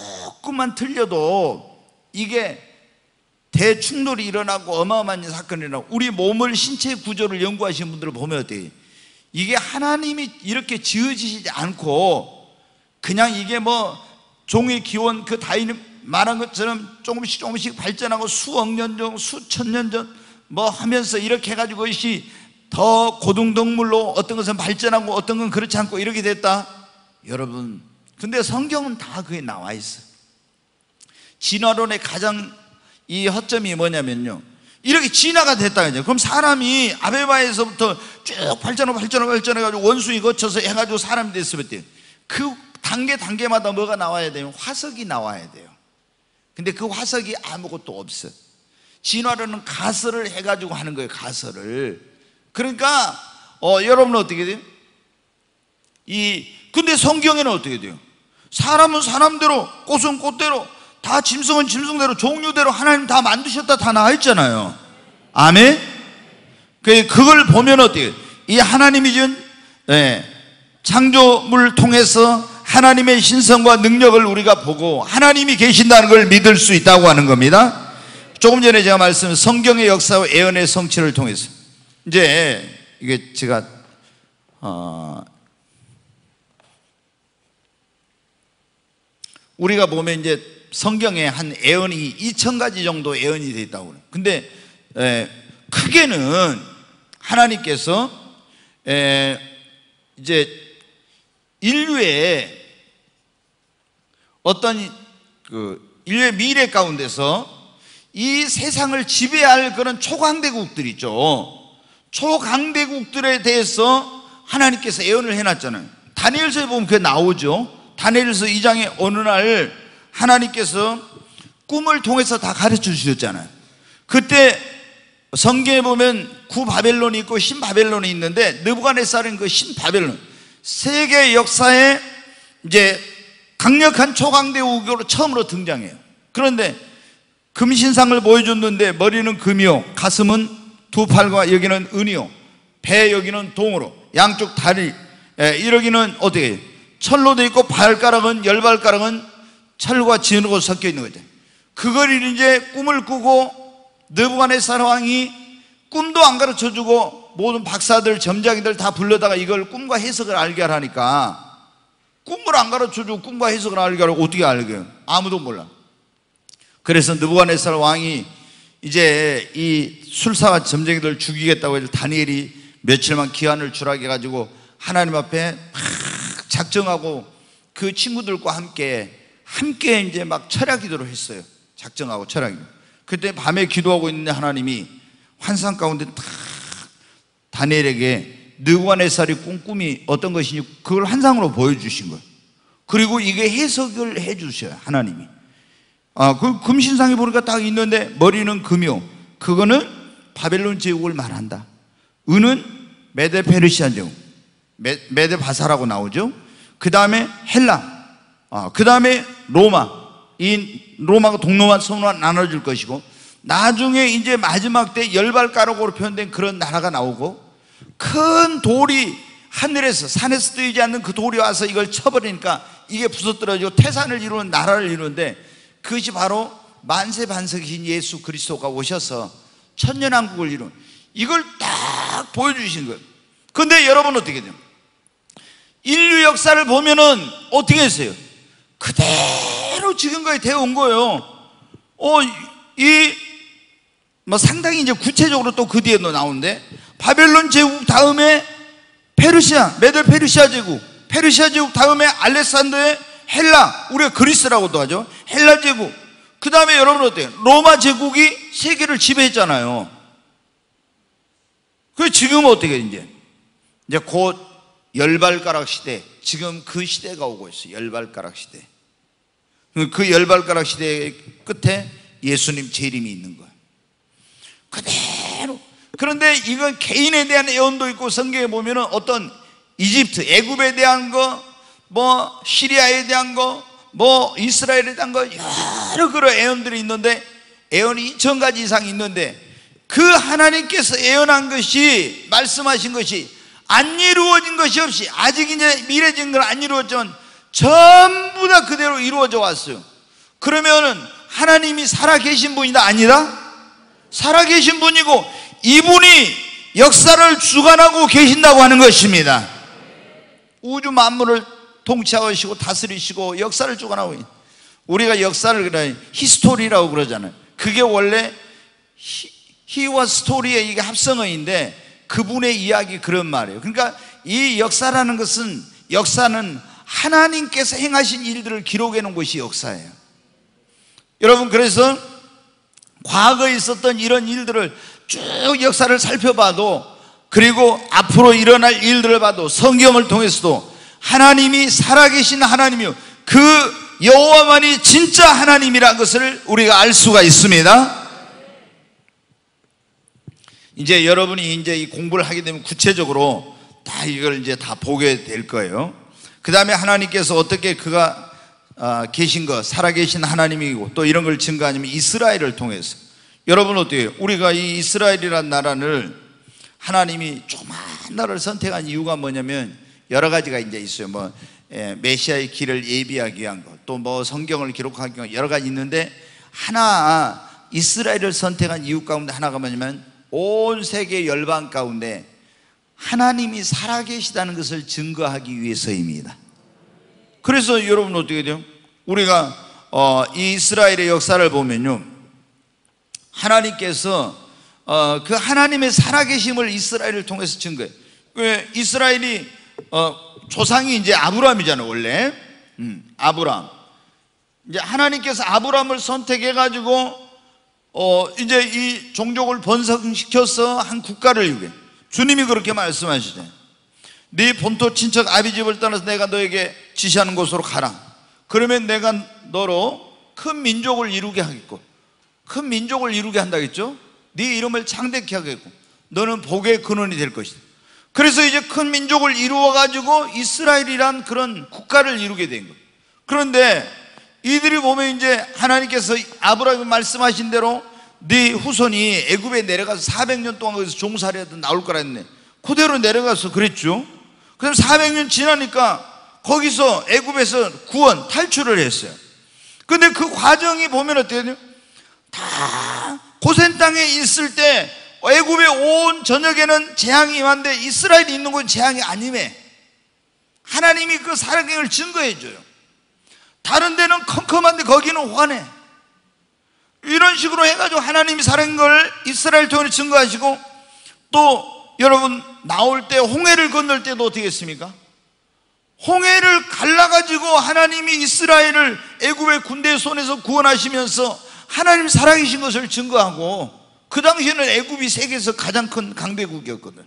조금만 틀려도 이게 대충돌이 일어나고 어마어마한 사건이 일어나고, 우리 몸을 신체 구조를 연구하시는 분들을 보면 어때요? 이게 하나님이 이렇게 지어지지 않고 그냥 이게 뭐 종의 기원 그 다윈이 말한 것처럼 조금씩 조금씩 발전하고 수억 년 전, 수천 년 전 뭐 하면서 이렇게 해가지고 이것이 더 고등동물로 어떤 것은 발전하고 어떤 건 그렇지 않고 이렇게 됐다. 여러분, 근데 성경은 다 그게 나와 있어. 진화론의 가장 이 허점이 뭐냐면요, 이렇게 진화가 됐다 그죠. 그럼 사람이 아베바에서부터 쭉 발전하고 발전하고 발전해가지고 원숭이 거쳐서 해가지고 사람이 됐으면 어때요? 그 단계 단계마다 뭐가 나와야 돼요? 화석이 나와야 돼요. 근데 그 화석이 아무것도 없어. 진화론은 가설을 해가지고 하는 거예요. 가설을. 그러니까 어, 여러분은 어떻게 돼요? 이 근데 성경에는 어떻게 돼요? 사람은 사람대로, 꽃은 꽃대로, 다 짐승은 짐승대로, 종류대로 하나님 다 만드셨다 다 나와 있잖아요. 아멘. 그걸 보면 어떻게 돼요? 이 하나님이 준 예, 창조물을 통해서 하나님의 신성과 능력을 우리가 보고 하나님이 계신다는 걸 믿을 수 있다고 하는 겁니다. 조금 전에 제가 말씀드린 성경의 역사와 예언의 성취를 통해서, 이제 이게 제가 어, 우리가 보면 이제 성경에 한 예언이 이천 가지 정도 예언이 되어 있다고 그래요. 근데 에, 크게는 하나님께서 에, 이제 인류의 어떤 그 인류의 미래 가운데서 이 세상을 지배할 그런 초강대국들 있죠. 초강대국들에 대해서 하나님께서 예언을 해놨잖아요. 다니엘서에 보면 그게 나오죠. 다니엘서 이 장에 어느 날 하나님께서 꿈을 통해서 다 가르쳐 주셨잖아요. 그때 성경에 보면 구바벨론이 있고 신바벨론이 있는데, 느부갓네살은 그 신바벨론, 세계 역사에 이제 강력한 초강대국으로 처음으로 등장해요. 그런데 금신상을 보여줬는데 머리는 금이요, 가슴은 두 팔과 여기는 은이요, 배 여기는 동으로, 양쪽 다리 예, 이러기는 어떻게 해요? 철로 되어 있고 발가락은 열 발가락은 철과 진으로 섞여 있는 거죠. 그걸 이제 꿈을 꾸고 느부갓네살 왕이 꿈도 안 가르쳐주고 모든 박사들 점장이들 다 불러다가 이걸 꿈과 해석을 알게 하라니까, 꿈을 안 가르쳐주고 꿈과 해석을 알게 하라고 어떻게 알게요? 아무도 몰라. 그래서 느부갓네살 왕이 이제 이 술사와 점쟁이들 죽이겠다고 해서 다니엘이 며칠만 기한을 주라게 해가지고 하나님 앞에 막 작정하고 그 친구들과 함께 함께 이제 막 철야 기도를 했어요. 작정하고 철야 기도. 그때 밤에 기도하고 있는데 하나님이 환상 가운데 딱 다니엘에게 느부갓네살이 꾼 꿈이 어떤 것인지 그걸 환상으로 보여주신 거예요. 그리고 이게 해석을 해 주셔요. 하나님이. 아, 그 금신상에 보니까 딱 있는데 머리는 금이요, 그거는 바벨론 제국을 말한다. 은은 메데 페르시아 제국, 메, 메데 바사라고 나오죠. 그 다음에 헬라, 아, 그 다음에 로마, 이 로마가 동로마 서로만 나눠질 것이고, 나중에 이제 마지막 때 열발가락으로 표현된 그런 나라가 나오고, 큰 돌이 하늘에서 산에서 뜨이지 않는 그 돌이 와서 이걸 쳐버리니까 이게 부서뜨려지고 태산을 이루는 나라를 이루는데, 그것이 바로 만세 반석이신 예수 그리스도가 오셔서 천년왕국을 이룬, 이걸 딱 보여주신 거예요. 그런데 여러분 어떻게 돼요? 인류 역사를 보면은 어떻게 했어요? 그대로 지금까지 되어 온 거예요. 어, 이, 뭐 상당히 이제 구체적으로 또 그 뒤에도 나오는데, 바벨론 제국 다음에 페르시아, 메데 페르시아 제국, 페르시아 제국 다음에 알렉산더의 헬라, 우리가 그리스라고도 하죠. 헬라 제국. 그 다음에 여러분 어때요? 로마 제국이 세계를 지배했잖아요. 그 지금은 어떻게 이제 이제 곧 열발가락 시대, 지금 그 시대가 오고 있어요. 열발가락 시대. 그 열발가락 시대의 끝에 예수님 재림이 있는 거예요. 그대로. 그런데 이건 개인에 대한 예언도 있고, 성경에 보면은 어떤 이집트, 애굽에 대한 거, 뭐 시리아에 대한 거, 뭐 이스라엘에 대한 거, 여러 그런 예언들이 있는데, 예언이 이천 가지 이상 있는데, 그 하나님께서 예언한 것이, 말씀하신 것이 안 이루어진 것이 없이, 아직 이제 미래진 건 안 이루어졌지만 전부 다 그대로 이루어져 왔어요. 그러면은 하나님이 살아계신 분이다 아니다? 살아계신 분이고 이분이 역사를 주관하고 계신다고 하는 것입니다. 우주 만물을 통치하시고 다스리시고 역사를 주관하고, 우리가 역사를 그래 히스토리라고 그러잖아요. 그게 원래 히, 히와 스토리의 이게 합성어인데 그분의 이야기 그런 말이에요. 그러니까 이 역사라는 것은, 역사는 하나님께서 행하신 일들을 기록해 놓은 것이 역사예요. 여러분, 그래서 과거에 있었던 이런 일들을 쭉 역사를 살펴봐도, 그리고 앞으로 일어날 일들을 봐도 성경을 통해서도 하나님이 살아계신 하나님이요, 그 여호와만이 진짜 하나님이라는 것을 우리가 알 수가 있습니다. 이제 여러분이 이제 이 공부를 하게 되면 구체적으로 다 이걸 이제 다 보게 될 거예요. 그 다음에 하나님께서 어떻게 그가 아, 계신 것, 살아계신 하나님이고 또 이런 걸 증거하냐면 이스라엘을 통해서. 여러분 어때요? 우리가 이 이스라엘이라는 나라를 하나님이 조그만 나라를 선택한 이유가 뭐냐면 여러 가지가 이제 있어요. 뭐 예, 메시아의 길을 예비하기 위한 것, 또 뭐 성경을 기록하기 위한 것, 여러 가지 있는데, 하나 이스라엘을 선택한 이유 가운데 하나가 뭐냐면 온 세계 열방 가운데 하나님이 살아계시다는 것을 증거하기 위해서입니다. 그래서 여러분 어떻게 돼요? 우리가 어, 이 이스라엘의 역사를 보면요, 하나님께서 어, 그 하나님의 살아계심을 이스라엘을 통해서 증거해요. 왜? 이스라엘이 어, 조상이 이제 아브라함이잖아요, 원래. 음, 아브라함. 이제 하나님께서 아브라함을 선택해가지고 어, 이제 이 종족을 번성시켜서 한 국가를 이루게. 주님이 그렇게 말씀하시잖아요. 네 본토 친척 아비집을 떠나서 내가 너에게 지시하는 곳으로 가라. 그러면 내가 너로 큰 민족을 이루게 하겠고, 큰 민족을 이루게 한다겠죠. 네 이름을 창대케 하겠고 너는 복의 근원이 될 것이다. 그래서 이제 큰 민족을 이루어가지고 이스라엘이란 그런 국가를 이루게 된 거예요. 그런데 이들이 보면 이제 하나님께서 아브라함이 말씀하신 대로 네 후손이 애굽에 내려가서 사백 년 동안 거기서 종살이 하던 나올 거라 했네. 그대로 내려가서 그랬죠. 그럼 사백 년 지나니까 거기서 애굽에서 구원 탈출을 했어요. 근데 그 과정이 보면 어때요? 다 고센 땅에 있을 때 애굽의 온 전역에는 재앙이 임한데 이스라엘이 있는 곳은 재앙이 아니매. 하나님이 그 살아계심을 증거해 줘요. 다른 데는 컴컴한데 거기는 환해. 이런 식으로 해가지고 하나님이 살아계신 걸 이스라엘 통해 증거하시고, 또 여러분 나올 때 홍해를 건널 때도 어떻게 했습니까? 홍해를 갈라가지고 하나님이 이스라엘을 애굽의 군대의 손에서 구원하시면서 하나님 살아계신 것을 증거하고, 그 당시에는 애굽이 세계에서 가장 큰 강대국이었거든.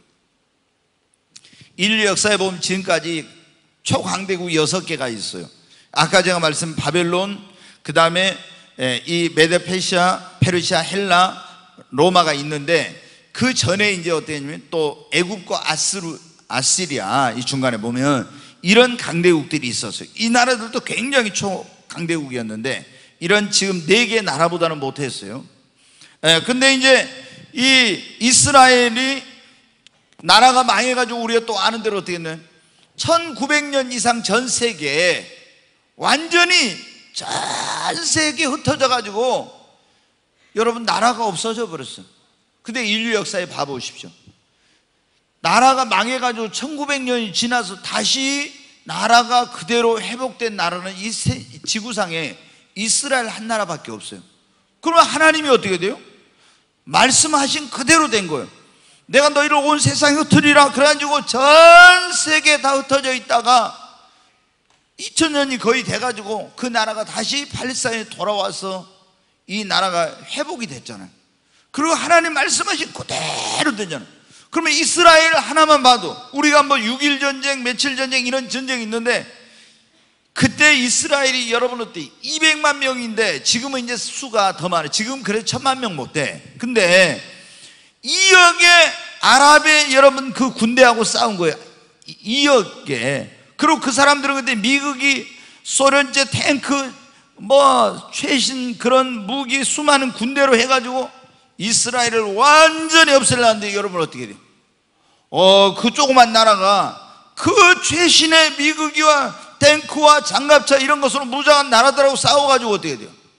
인류 역사에 보면 지금까지 초강대국 여섯 개가 있어요. 아까 제가 말씀 바벨론, 그 다음에 이 메데페시아, 페르시아, 헬라, 로마가 있는데, 그 전에 이제 어땠냐면 또 애굽과 아스루, 아시리아 이 중간에 보면 이런 강대국들이 있었어요. 이 나라들도 굉장히 초강대국이었는데 이런 지금 네 개 나라보다는 못했어요. 예, 근데 이제 이 이스라엘이 나라가 망해가지고 우리가 또 아는 대로 어떻게 했나요? 천구백 년 이상 전 세계에 완전히 전 세계에 흩어져가지고 여러분 나라가 없어져 버렸어요. 근데 인류 역사에 봐보십시오. 나라가 망해가지고 천구백 년이 지나서 다시 나라가 그대로 회복된 나라는 이 지구상에 이스라엘 한 나라밖에 없어요. 그러면 하나님이 어떻게 돼요? 말씀하신 그대로 된 거예요. 내가 너희를 온 세상에 흩으리라. 그래가지고 전 세계에 다 흩어져 있다가 이천 년이 거의 돼가지고 그 나라가 다시 팔레스타인에 돌아와서 이 나라가 회복이 됐잖아요. 그리고 하나님 말씀하신 그대로 되잖아요. 그러면 이스라엘 하나만 봐도, 우리가 뭐 육 일 전쟁, 며칠 전쟁 이런 전쟁이 있는데, 그때 이스라엘이 여러분 어때? 이백만 명인데 지금은 이제 수가 더 많아요. 지금 그래 천만 명 못 돼. 근데 이억의 아랍의 여러분 그 군대하고 싸운 거예요. 이억에. 그리고 그 사람들은 그때 미국이 소련제 탱크 뭐 최신 그런 무기 수많은 군대로 해가지고 이스라엘을 완전히 없애려는데 여러분 어떻게 돼요? 어, 그 조그만 나라가 그 최신의 미국이와 탱크와 장갑차 이런 것으로 무장한 나라들하고 싸워가지고 어떻게 돼요?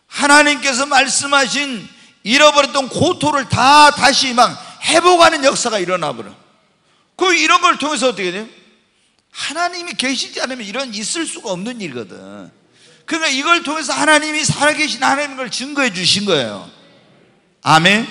하나님께서 말씀하신 잃어버렸던 고토를 다 다시 막 회복하는 역사가 일어나 버려. 그 이런 걸 통해서 어떻게 돼요? 하나님이 계시지 않으면 이런 있을 수가 없는 일이거든. 그러니까 이걸 통해서 하나님이 살아계신 하나님인 걸 증거해 주신 거예요. 아멘.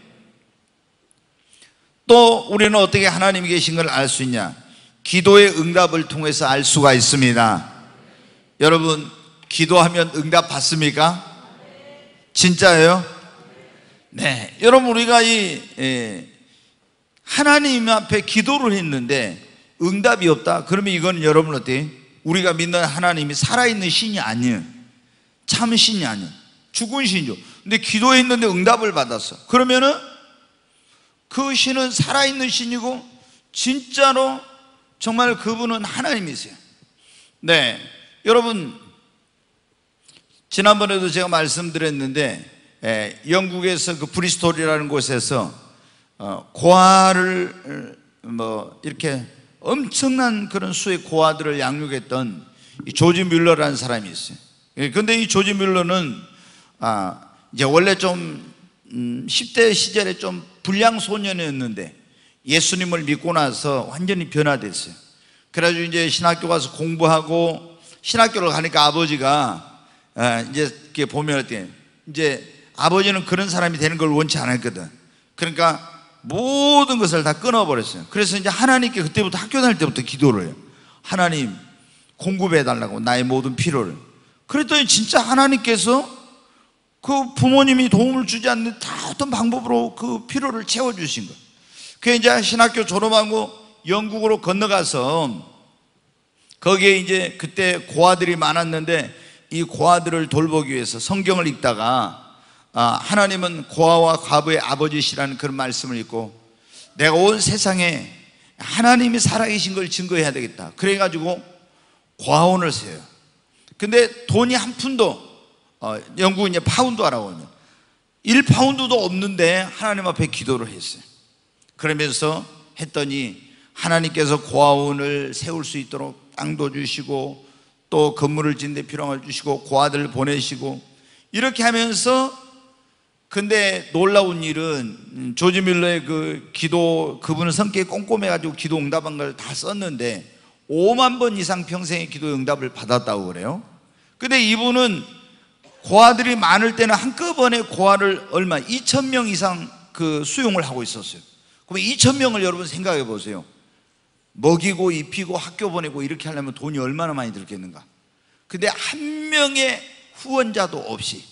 또 우리는 어떻게 하나님이 계신 걸 알 수 있냐? 기도의 응답을 통해서 알 수가 있습니다. 여러분, 기도하면 응답 받습니까? 진짜예요? 네. 여러분, 우리가 이 예, 하나님 앞에 기도를 했는데 응답이 없다? 그러면 이거는 여러분 어때요? 우리가 믿는 하나님이 살아있는 신이 아니에요. 참 신이 아니에요. 죽은 신이죠. 근데 기도했는데 응답을 받았어. 그러면은 그 신은 살아있는 신이고 진짜로 정말 그분은 하나님이세요. 네, 여러분, 지난번에도 제가 말씀드렸는데 에, 영국에서 그 브리스톨이라는 곳에서 어, 고아를 뭐 이렇게 엄청난 그런 수의 고아들을 양육했던 이 조지 뮬러라는 사람이 있어요. 그런데 이 조지 뮬러는 아, 이제 원래 좀 음, 십 대 시절에 좀 불량 소년이었는데 예수님을 믿고 나서 완전히 변화됐어요. 그래가지고 이제 신학교 가서 공부하고, 신학교를 가니까 아버지가 에, 이제 이렇게 보면 어때? 이제 아버지는 그런 사람이 되는 걸 원치 않았거든. 그러니까 모든 것을 다 끊어버렸어요. 그래서 이제 하나님께 그때부터 학교 다닐 때부터 기도를 해요. 하나님, 공급해달라고 나의 모든 필요를. 그랬더니 진짜 하나님께서 그 부모님이 도움을 주지 않는 다 어떤 방법으로 그 필요를 채워주신 거예요. 그게 이제 신학교 졸업하고 영국으로 건너가서 거기에 이제 그때 고아들이 많았는데 이 고아들을 돌보기 위해서 성경을 읽다가 아, 하나님은 고아와 과부의 아버지시라는 그런 말씀을 읽고 내가 온 세상에 하나님이 살아계신 걸 증거해야 되겠다. 그래가지고 고아원을 세워요. 근데 돈이 한 푼도 어, 영국은 이제 파운드라고 하면 일 파운드도 없는데 하나님 앞에 기도를 했어요. 그러면서 했더니 하나님께서 고아원을 세울 수 있도록 땅도 주시고 또 건물을 짓는 데 필요한 걸 주시고 고아들을 보내시고 이렇게 하면서, 근데 놀라운 일은 조지 뮬러의 그 기도, 그분은 성격이 꼼꼼해가지고 기도 응답한 걸 다 썼는데 오만 번 이상 평생의 기도 응답을 받았다고 그래요. 근데 이분은 고아들이 많을 때는 한꺼번에 고아를 얼마 이천 명 이상 그 수용을 하고 있었어요. 그럼 이천 명을 여러분 생각해 보세요. 먹이고 입히고 학교 보내고 이렇게 하려면 돈이 얼마나 많이 들겠는가. 근데 한 명의 후원자도 없이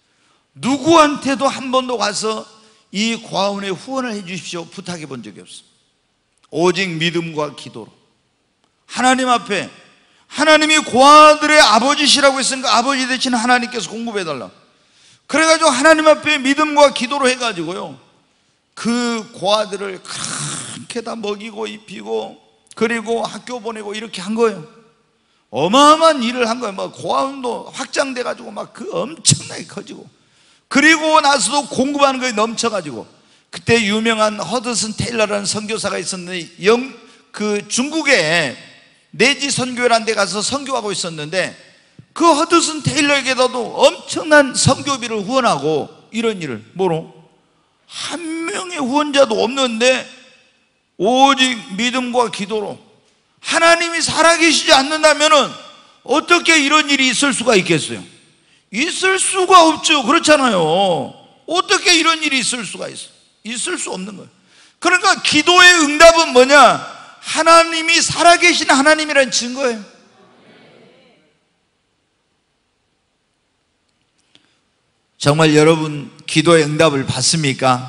누구한테도 한 번도 가서 이 고아원에 후원을 해 주십시오 부탁해 본 적이 없어. 오직 믿음과 기도로 하나님 앞에, 하나님이 고아들의 아버지시라고 했으니까 아버지 대신 하나님께서 공급해달라. 그래가지고 하나님 앞에 믿음과 기도로 해가지고요 그 고아들을 그렇게 다 먹이고 입히고 그리고 학교 보내고 이렇게 한 거예요. 어마어마한 일을 한 거예요. 막 고아원도 확장돼가지고 막 그 엄청나게 커지고, 그리고 나서도 공급하는 거에 넘쳐가지고, 그때 유명한 허드슨 테일러라는 선교사가 있었는데 영, 그 중국에 내지 선교회라는 데 가서 선교하고 있었는데 그 허드슨 테일러에게도 엄청난 선교비를 후원하고 이런 일을, 뭐로? 한 명의 후원자도 없는데 오직 믿음과 기도로, 하나님이 살아계시지 않는다면 어떻게 이런 일이 있을 수가 있겠어요? 있을 수가 없죠. 그렇잖아요. 어떻게 이런 일이 있을 수가 있어? 있을 수 없는 거예요. 그러니까 기도의 응답은 뭐냐? 하나님이 살아계신 하나님이라는 증거예요. 정말 여러분 기도의 응답을 받습니까?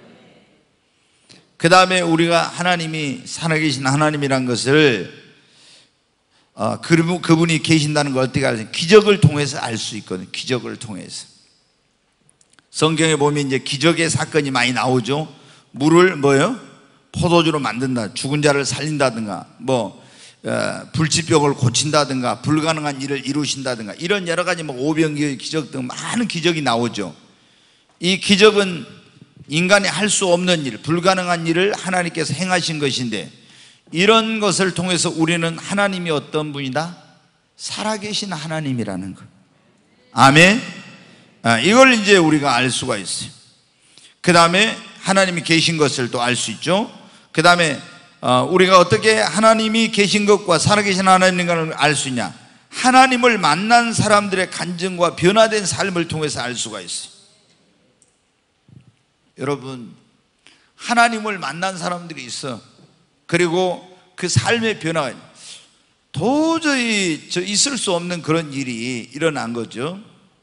그 다음에 우리가 하나님이 살아계신 하나님이란 것을 어, 그분, 그분이 계신다는 걸 어떻게 알아요? 기적을 통해서 알 수 있거든요. 기적을 통해서. 성경에 보면 이제 기적의 사건이 많이 나오죠. 물을 뭐요? 포도주로 만든다, 죽은 자를 살린다든가, 뭐 어, 불치병을 고친다든가, 불가능한 일을 이루신다든가, 이런 여러 가지 뭐 오병이의 기적 등 많은 기적이 나오죠. 이 기적은 인간이 할 수 없는 일, 불가능한 일을 하나님께서 행하신 것인데, 이런 것을 통해서 우리는 하나님이 어떤 분이다? 살아계신 하나님이라는 것. 아멘. 아, 이걸 이제 우리가 알 수가 있어요. 그 다음에 하나님이 계신 것을 또 알 수 있죠. 그 다음에 어, 우리가 어떻게 하나님이 계신 것과 살아계신 하나님과를 알 수 있냐? 하나님을 만난 사람들의 간증과 변화된 삶을 통해서 알 수가 있어요. 여러분, 하나님을 만난 사람들이 있어. 그리고 그 삶의 변화가 도저히 저 있을 수 없는 그런 일이 일어난 거죠.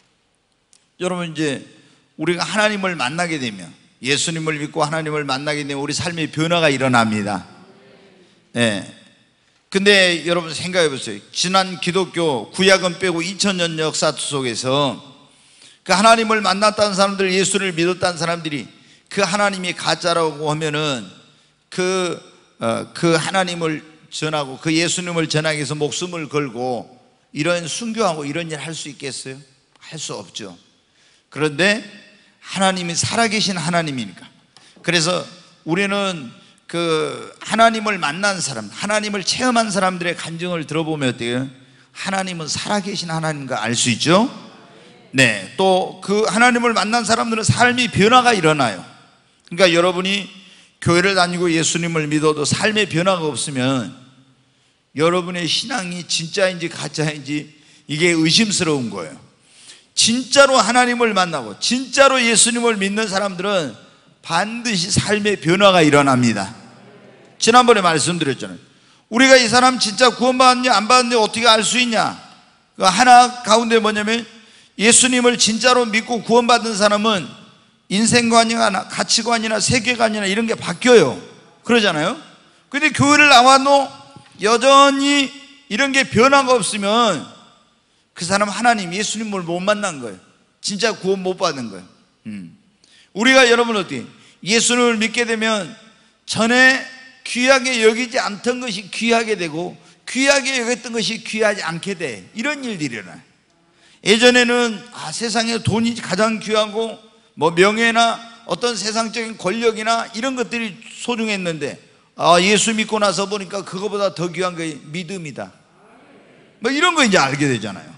여러분, 이제 우리가 하나님을 만나게 되면, 예수님을 믿고 하나님을 만나게 되면 우리 삶의 변화가 일어납니다. 네. 근데 여러분 생각해 보세요. 지난 기독교 구약은 빼고 이천 년 역사 속에서 그 하나님을 만났다는 사람들, 예수를 믿었다는 사람들이 그 하나님이 가짜라고 하면은 그, 어, 그 하나님을 전하고 그 예수님을 전하기 위해서 목숨을 걸고 이런 순교하고 이런 일 할 수 있겠어요? 할 수 없죠. 그런데 하나님이 살아계신 하나님이니까. 그래서 우리는 그 하나님을 만난 사람, 하나님을 체험한 사람들의 간증을 들어보면 어때요? 하나님은 살아계신 하나님인 걸 알 수 있죠. 네, 또 그 하나님을 만난 사람들은 삶이 변화가 일어나요. 그러니까 여러분이 교회를 다니고 예수님을 믿어도 삶의 변화가 없으면 여러분의 신앙이 진짜인지 가짜인지 이게 의심스러운 거예요. 진짜로 하나님을 만나고 진짜로 예수님을 믿는 사람들은 반드시 삶의 변화가 일어납니다. 지난번에 말씀드렸잖아요. 우리가 이 사람 진짜 구원받았냐 안 받았냐 어떻게 알 수 있냐? 하나 가운데 뭐냐면 예수님을 진짜로 믿고 구원받은 사람은 인생관이나 가치관이나 세계관이나 이런 게 바뀌어요. 그러잖아요. 근데 교회를 나와도 여전히 이런 게 변화가 없으면 그 사람 하나님 예수님을 못 만난 거예요. 진짜 구원 못 받은 거예요. 음. 우리가 여러분 어떻게 예수님을 믿게 되면 전에 귀하게 여기지 않던 것이 귀하게 되고 귀하게 여겼던 것이 귀하지 않게 돼. 이런 일들이 일어나요. 예전에는 아, 세상에 돈이 가장 귀하고 뭐 명예나 어떤 세상적인 권력이나 이런 것들이 소중했는데 아, 예수 믿고 나서 보니까 그거보다 더 귀한 게 믿음이다. 뭐 이런 거 이제 알게 되잖아요.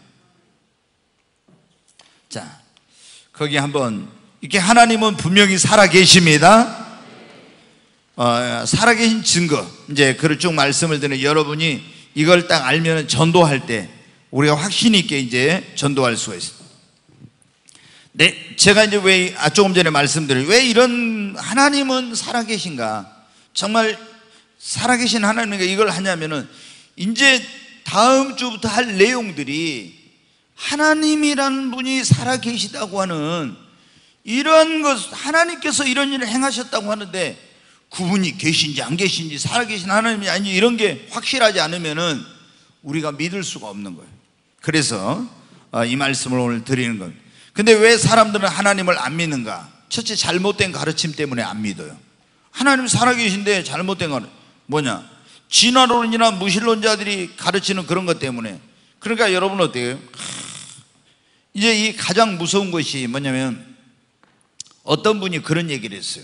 자, 거기 한번 이렇게 하나님은 분명히 살아계십니다. 어, 살아계신 증거, 이제 그걸 쭉 말씀을 드리는 여러분이 이걸 딱 알면 전도할 때 우리가 확신 있게 이제 전도할 수가 있습니다. 네, 제가 이제 왜 아, 조금 전에 말씀드린 왜 이런 하나님은 살아계신가? 정말 살아계신 하나님인가 이걸 하냐면은 이제 다음 주부터 할 내용들이 하나님이라는 분이 살아계시다고 하는 이런 것, 하나님께서 이런 일을 행하셨다고 하는데 그분이 계신지 안 계신지 살아계신 하나님이 아닌지 이런 게 확실하지 않으면은 우리가 믿을 수가 없는 거예요. 그래서 이 말씀을 오늘 드리는 겁니다. 근데 왜 사람들은 하나님을 안 믿는가? 첫째, 잘못된 가르침 때문에 안 믿어요. 하나님 살아계신데 잘못된 가르침 뭐냐? 진화론이나 무신론자들이 가르치는 그런 것 때문에. 그러니까 여러분 어때요? 이제 이 가장 무서운 것이 뭐냐면 어떤 분이 그런 얘기를 했어요.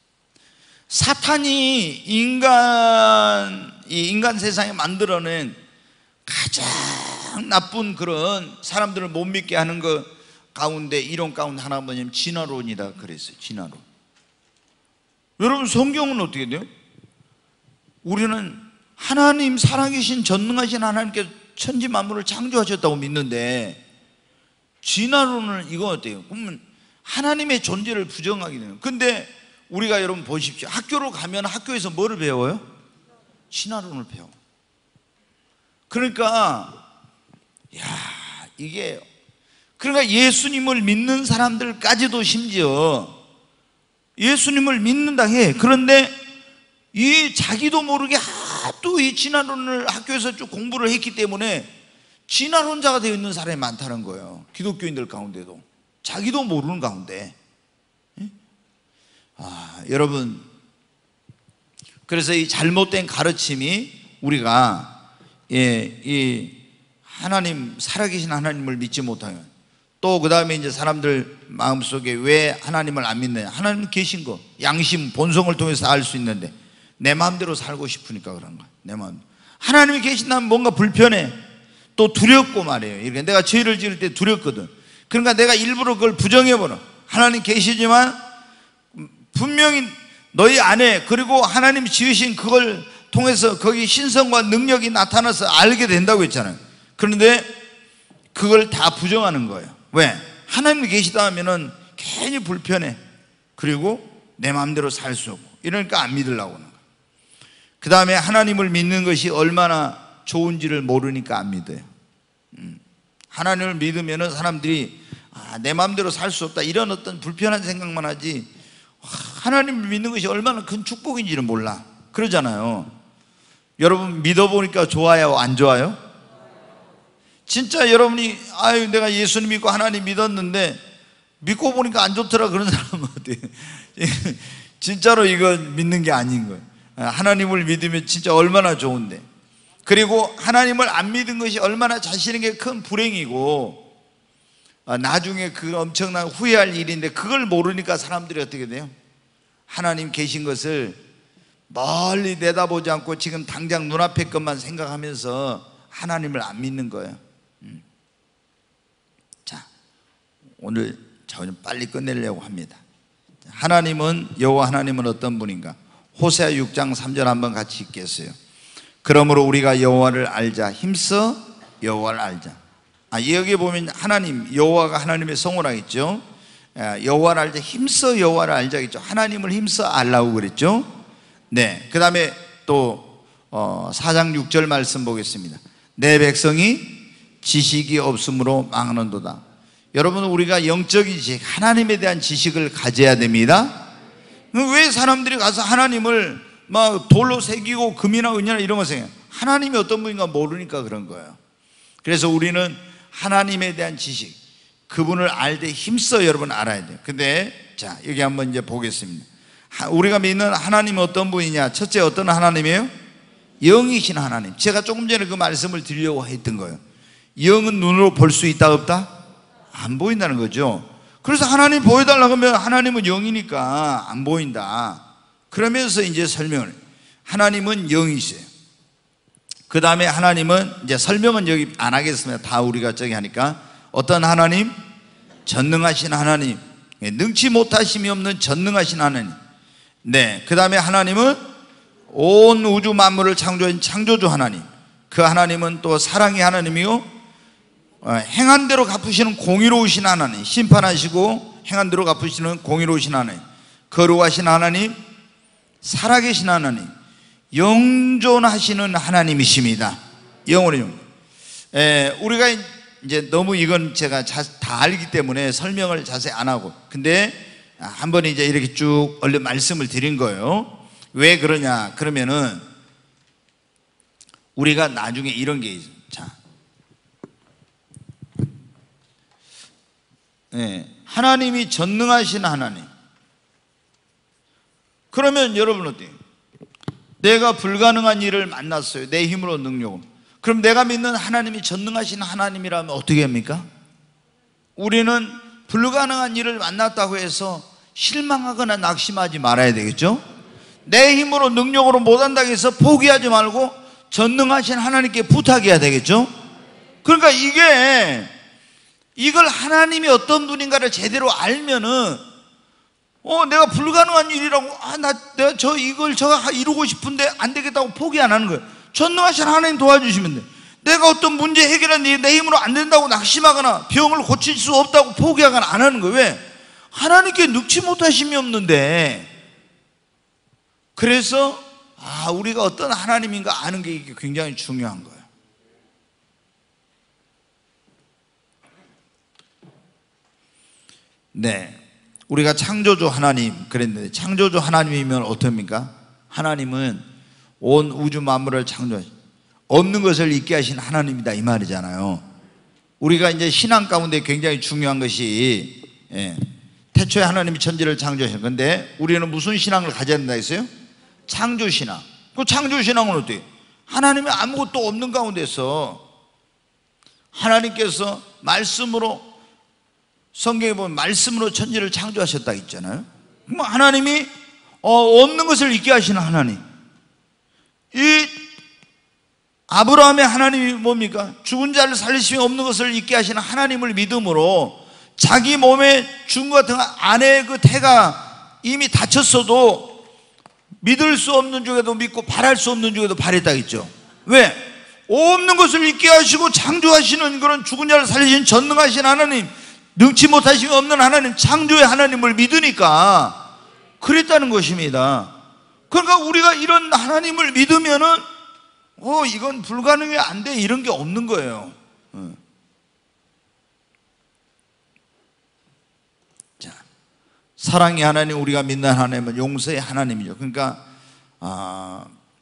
사탄이 인간, 이 인간 세상에 만들어낸 가장 나쁜 그런 사람들을 못 믿게 하는 것 가운데 이론 가운데 하나 뭐냐면 진화론이다 그랬어요. 진화론. 여러분 성경은 어떻게 돼요? 우리는 하나님 살아계신 전능하신 하나님께서 천지 만물을 창조하셨다고 믿는데 진화론은 이거 어때요? 그러면 하나님의 존재를 부정하게 돼요. 근데 우리가 여러분 보십시오. 학교로 가면 학교에서 뭐를 배워요? 진화론을 배워. 그러니까 야 이게 그러니까 예수님을 믿는 사람들까지도 심지어 예수님을 믿는다 해. 그런데 이 자기도 모르게 하도 이 진화론을 학교에서 쭉 공부를 했기 때문에 진화론자가 되어 있는 사람이 많다는 거예요. 기독교인들 가운데도 자기도 모르는 가운데. 아, 여러분 그래서 이 잘못된 가르침이 우리가 예, 이 하나님 살아계신 하나님을 믿지 못하면 또 그 다음에 이제 사람들 마음속에 왜 하나님을 안 믿느냐? 하나님 계신 거 양심 본성을 통해서 알 수 있는데 내 마음대로 살고 싶으니까 그런 거야. 내 마음. 하나님이 계신다면 뭔가 불편해. 또 두렵고 말이에요. 이렇게 내가 죄를 지을 때 두렵거든. 그러니까 내가 일부러 그걸 부정해버려. 하나님 계시지만 분명히 너희 안에, 그리고 하나님 지으신 그걸 통해서 거기 신성과 능력이 나타나서 알게 된다고 했잖아요. 그런데 그걸 다 부정하는 거예요. 왜? 하나님이 계시다 하면은 괜히 불편해. 그리고 내 마음대로 살 수 없고, 이러니까 안 믿으려고 하는 거예요. 그 다음에 하나님을 믿는 것이 얼마나 좋은지를 모르니까 안 믿어요. 음. 하나님을 믿으면은 사람들이 아, 내 마음대로 살 수 없다, 이런 어떤 불편한 생각만 하지, 하나님을 믿는 것이 얼마나 큰 축복인지를 몰라. 그러잖아요. 여러분 믿어보니까 좋아요, 안 좋아요? 진짜 여러분이 아유 내가 예수님 믿고 하나님 믿었는데 믿고 보니까 안 좋더라, 그런 사람은 어때요? 진짜로 이건 믿는 게 아닌 거예요. 하나님을 믿으면 진짜 얼마나 좋은데, 그리고 하나님을 안 믿은 것이 얼마나 자신에게 큰 불행이고 나중에 그 엄청난 후회할 일인데, 그걸 모르니까 사람들이 어떻게 돼요? 하나님 계신 것을 멀리 내다보지 않고 지금 당장 눈앞의 것만 생각하면서 하나님을 안 믿는 거예요. 음. 자, 오늘 좀 빨리 끝내려고 합니다. 하나님은, 여호와 하나님은 어떤 분인가? 호세아 육 장 삼 절 한번 같이 읽겠어요. 그러므로 우리가 여호와를 알자, 힘써 여호와를 알자. 아, 여기 보면 하나님, 여호와가 하나님의 성호라 했죠. 여호와를 알자, 힘써 여호와를 알자겠죠. 하나님을 힘써 알라고 그랬죠. 네, 그 다음에 또 어, 사 장 육 절 말씀 보겠습니다. 내 백성이 지식이 없으므로 망하는도다. 여러분, 우리가 영적인 지식, 하나님에 대한 지식을 가져야 됩니다. 왜 사람들이 가서 하나님을 막 돌로 새기고 금이나 은이나 이런 거 생각해요? 하나님이 어떤 분인가 모르니까 그런 거예요. 그래서 우리는 하나님에 대한 지식, 그분을 알 때 힘써 여러분 알아야 돼요. 근데 자, 여기 한번 이제 보겠습니다. 우리가 믿는 하나님은 어떤 분이냐? 첫째, 어떤 하나님이에요? 영이신 하나님. 제가 조금 전에 그 말씀을 드리려고 했던 거예요. 영은 눈으로 볼 수 있다 없다? 안 보인다는 거죠. 그래서 하나님 보여달라고 하면 하나님은 영이니까 안 보인다. 그러면서 이제 설명을 해요. 하나님은 영이세요. 그 다음에 하나님은 이제 설명은 여기 안 하겠습니다. 다 우리가 저기 하니까. 어떤 하나님? 전능하신 하나님, 능치 못하심이 없는 전능하신 하나님. 네, 그 다음에 하나님은 온 우주 만물을 창조한 창조주 하나님. 그 하나님은 또 사랑의 하나님이요, 행한 대로 갚으시는 공의로우신 하나님, 심판하시고 행한 대로 갚으시는 공의로우신 하나님, 거룩하신 하나님, 살아계신 하나님, 영존하시는 하나님이십니다. 영원히 영. 에, 우리가 이제 너무 이건 제가 자, 다 알기 때문에 설명을 자세히 안 하고, 근데 한 번 이제 이렇게 쭉 얼른 말씀을 드린 거예요. 왜 그러냐? 그러면은 우리가 나중에 이런 게 있어요. 자, 네, 하나님이 전능하신 하나님. 그러면 여러분 어때요? 내가 불가능한 일을 만났어요. 내 힘으로, 능력으로. 그럼 내가 믿는 하나님이 전능하신 하나님이라면 어떻게 합니까? 우리는 불가능한 일을 만났다고 해서 실망하거나 낙심하지 말아야 되겠죠? 내 힘으로, 능력으로 못한다고 해서 포기하지 말고 전능하신 하나님께 부탁해야 되겠죠? 그러니까 이게, 이걸 하나님이 어떤 분인가를 제대로 알면은, 어, 내가 불가능한 일이라고, 아, 나, 내가 저, 이걸 저 이루고 싶은데 안 되겠다고 포기 안 하는 거예요. 전능하신 하나님 도와주시면 돼. 내가 어떤 문제 해결하는데 내 힘으로 안 된다고 낙심하거나 병을 고칠 수 없다고 포기하거나 안 하는 거예요. 왜? 하나님께 늑치 못하심이 없는데. 그래서 아, 우리가 어떤 하나님인가 아는 게 이게 굉장히 중요한 거예요. 네, 우리가 창조주 하나님 그랬는데, 창조주 하나님이면 어떻습니까? 하나님은 온 우주 만물을 창조하신, 없는 것을 있게 하신 하나님이다, 이 말이잖아요. 우리가 이제 신앙 가운데 굉장히 중요한 것이, 예, 태초에 하나님이 천지를 창조하신 건데, 우리는 무슨 신앙을 가져야 된다 했어요? 창조신앙. 그 창조신앙은 어때요? 하나님이 아무것도 없는 가운데서 하나님께서 말씀으로, 성경에 보면 말씀으로 천지를 창조하셨다 했잖아요. 그럼 하나님이 어, 없는 것을 있게 하시는 하나님. 이 아브라함의 하나님이 뭡니까? 죽은 자를 살리시며 없는 것을 있게 하시는 하나님을 믿음으로 자기 몸에 준 것 같은 아내의 그 태가 이미 다쳤어도 믿을 수 없는 중에도 믿고 바랄 수 없는 중에도 바랬다 했죠. 왜? 없는 것을 있게 하시고 창조하시는 그런 죽은 자를 살리신 전능하신 하나님, 능치 못하심이 없는 하나님, 창조의 하나님을 믿으니까 그랬다는 것입니다. 그러니까 우리가 이런 하나님을 믿으면은 어 이건 불가능해, 안 돼, 이런 게 없는 거예요. 자, 사랑의 하나님, 우리가 믿는 하나님은 용서의 하나님이죠. 그러니까 아,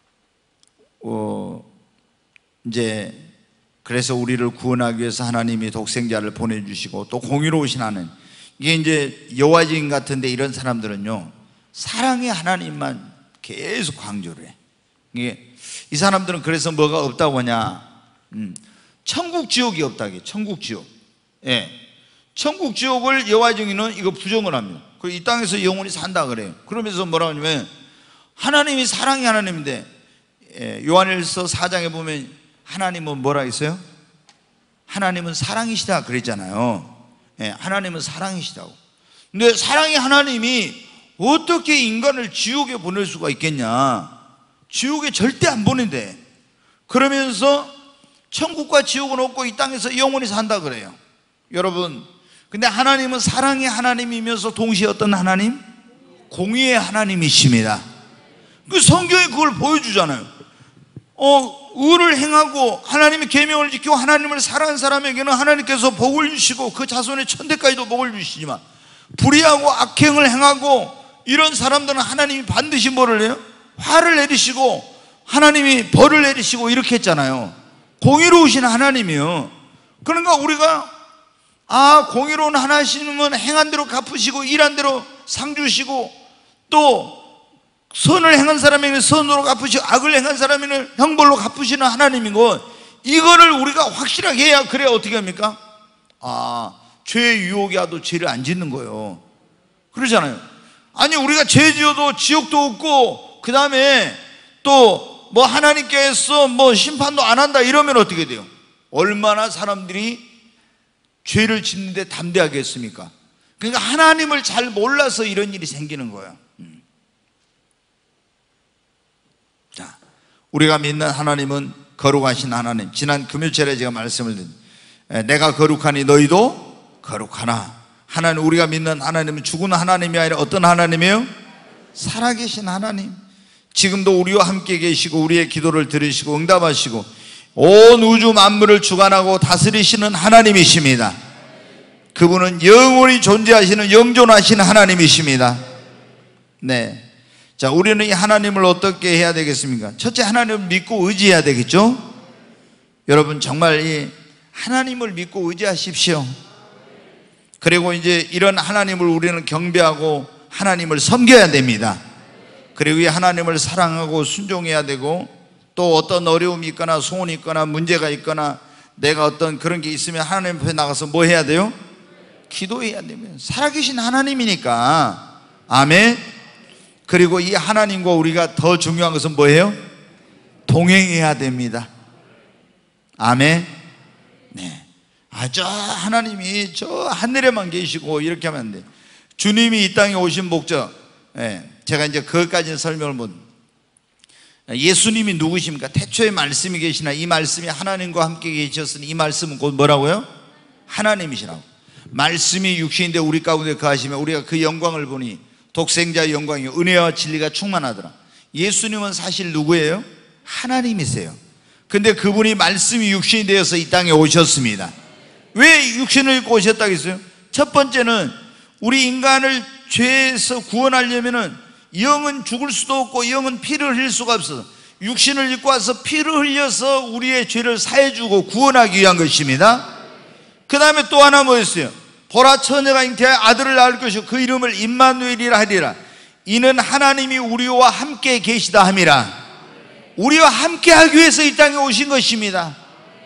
어, 이제 그래서 우리를 구원하기 위해서 하나님이 독생자를 보내주시고 또 공의로우신 하나님, 이게 이제 여호와진 같은데 이런 사람들은요 사랑의 하나님만 계속 강조를 해. 이게 이 사람들은 그래서 뭐가 없다고 하냐, 음, 천국 지옥이 없다게. 천국 지옥, 예, 천국 지옥을 여호와 증인은 이거 부정을 합니다. 그리고 이 땅에서 영원히 산다 그래요. 그러면서 뭐라고 하냐면 하나님이 사랑의 하나님인데, 예, 요한일서 사 장에 보면 하나님은 뭐라 했어요? 하나님은 사랑이시다 그랬잖아요. 예, 하나님은 사랑이시다고. 근데 사랑의 하나님이 어떻게 인간을 지옥에 보낼 수가 있겠냐? 지옥에 절대 안 보낸대. 그러면서 천국과 지옥은 없고 이 땅에서 영원히 산다 그래요. 여러분, 근데 하나님은 사랑의 하나님이면서 동시에 어떤 하나님? 공의의 하나님이십니다. 그 성경이 그걸 보여주잖아요. 어, 의를 행하고 하나님의 계명을 지키고 하나님을 사랑하는 사람에게는 하나님께서 복을 주시고 그 자손의 천대까지도 복을 주시지만, 불의하고 악행을 행하고 이런 사람들은 하나님이 반드시 뭐를 해요? 화를 내리시고 하나님이 벌을 내리시고 이렇게 했잖아요. 공의로우신 하나님이요. 그러니까 우리가 아, 공의로운 하나님은 행한 대로 갚으시고 일한 대로 상 주시고 또 선을 행한 사람에게는 선으로 갚으시고 악을 행한 사람에게는 형벌로 갚으시는 하나님이고, 이거를 우리가 확실하게 해야 그래야 어떻게 합니까? 아, 죄의 유혹이 와도 죄를 안 짓는 거예요. 그러잖아요. 아니, 우리가 죄 지어도 지옥도 없고 그 다음에 또 뭐 하나님께서 뭐 심판도 안 한다 이러면 어떻게 돼요? 얼마나 사람들이 죄를 짓는데 담대하겠습니까? 그러니까 하나님을 잘 몰라서 이런 일이 생기는 거예요. 음. 자, 우리가 믿는 하나님은 거룩하신 하나님. 지난 금요일에 제가 말씀을 드린, 내가 거룩하니 너희도 거룩하나. 하나님, 우리가 믿는 하나님은 죽은 하나님이 아니라 어떤 하나님이에요? 살아계신 하나님. 지금도 우리와 함께 계시고 우리의 기도를 들으시고 응답하시고 온 우주 만물을 주관하고 다스리시는 하나님이십니다. 그분은 영원히 존재하시는 영존하신 하나님이십니다. 네. 자, 우리는 이 하나님을 어떻게 해야 되겠습니까? 첫째, 하나님을 믿고 의지해야 되겠죠? 여러분, 정말 이 하나님을 믿고 의지하십시오. 그리고 이제 이런 하나님을 우리는 경배하고 하나님을 섬겨야 됩니다. 그리고 이 하나님을 사랑하고 순종해야 되고, 또 어떤 어려움이 있거나 소원이 있거나 문제가 있거나 내가 어떤 그런 게 있으면 하나님 앞에 나가서 뭐 해야 돼요? 기도해야 됩니다. 살아계신 하나님이니까. 아멘. 그리고 이 하나님과 우리가 더 중요한 것은 뭐예요? 동행해야 됩니다. 아멘. 네. 아, 저 하나님이 저 하늘에만 계시고 이렇게 하면 안 돼. 주님이 이 땅에 오신 목적, 네, 제가 이제 그것까지는 설명을 못. 예수님이 누구십니까? 태초에 말씀이 계시나 이 말씀이 하나님과 함께 계셨으니 이 말씀은 곧 뭐라고요? 하나님이시라고. 말씀이 육신인데 우리 가운데 거하시면 우리가 그 영광을 보니 독생자의 영광이 은혜와 진리가 충만하더라. 예수님은 사실 누구예요? 하나님이세요. 근데 그분이 말씀이 육신이 되어서 이 땅에 오셨습니다. 왜 육신을 입고 오셨다고 했어요? 첫 번째는 우리 인간을 죄에서 구원하려면은 영은 죽을 수도 없고 영은 피를 흘릴 수가 없어. 육신을 입고 와서 피를 흘려서 우리의 죄를 사해주고 구원하기 위한 것입니다. 그 다음에 또 하나 뭐였어요? 보라, 처녀가 잉태하여 아들을 낳을 것이고 그 이름을 임마누엘이라 하리라. 이는 하나님이 우리와 함께 계시다 함이라. 우리와 함께 하기 위해서 이 땅에 오신 것입니다.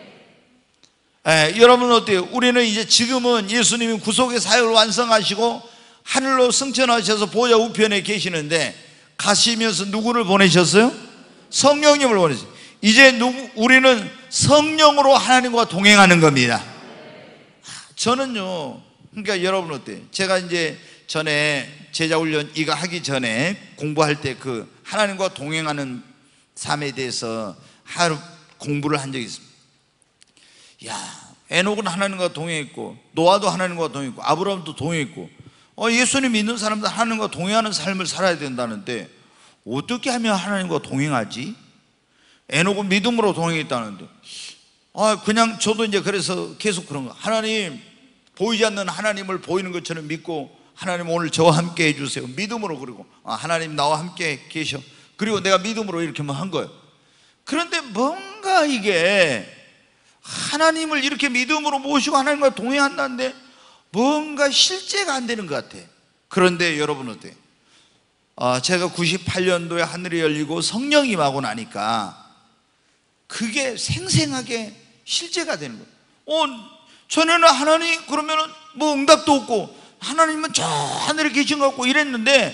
예, 여러분 어때요? 우리는 이제 지금은 예수님이 구속의 사역을 완성하시고 하늘로 승천하셔서 보좌 우편에 계시는데, 가시면서 누구를 보내셨어요? 성령님을 보내셨어요. 이제 누구, 우리는 성령으로 하나님과 동행하는 겁니다. 저는요, 그러니까 여러분 어때요? 제가 이제 전에 제자훈련 이거 하기 전에 공부할 때 그 하나님과 동행하는 삶에 대해서 하루 공부를 한 적이 있습니다. 야, 에녹은 하나님과 동행했고, 노아도 하나님과 동행했고, 아브라함도 동행했고, 어, 예수님 믿는 사람들 하나님과 동행하는 삶을 살아야 된다는데 어떻게 하면 하나님과 동행하지? 에녹은 믿음으로 동행했다는데, 아, 그냥 저도 이제 그래서 계속 그런 거, 하나님, 보이지 않는 하나님을 보이는 것처럼 믿고, 하나님 오늘 저와 함께 해주세요. 믿음으로. 그리고 아, 하나님 나와 함께 계셔. 그리고 내가 믿음으로 이렇게만 한 거예요. 그런데 뭔가 이게 하나님을 이렇게 믿음으로 모시고 하나님과 동행한다는데 뭔가 실제가 안 되는 것 같아. 그런데 여러분 어때요? 아, 제가 구십팔 년도에 하늘이 열리고 성령이 임하고 나니까 그게 생생하게 실제가 되는 거예요. 어, 전에는 하나님 그러면은 뭐 응답도 없고 하나님은 저 하늘에 계신 것 같고 이랬는데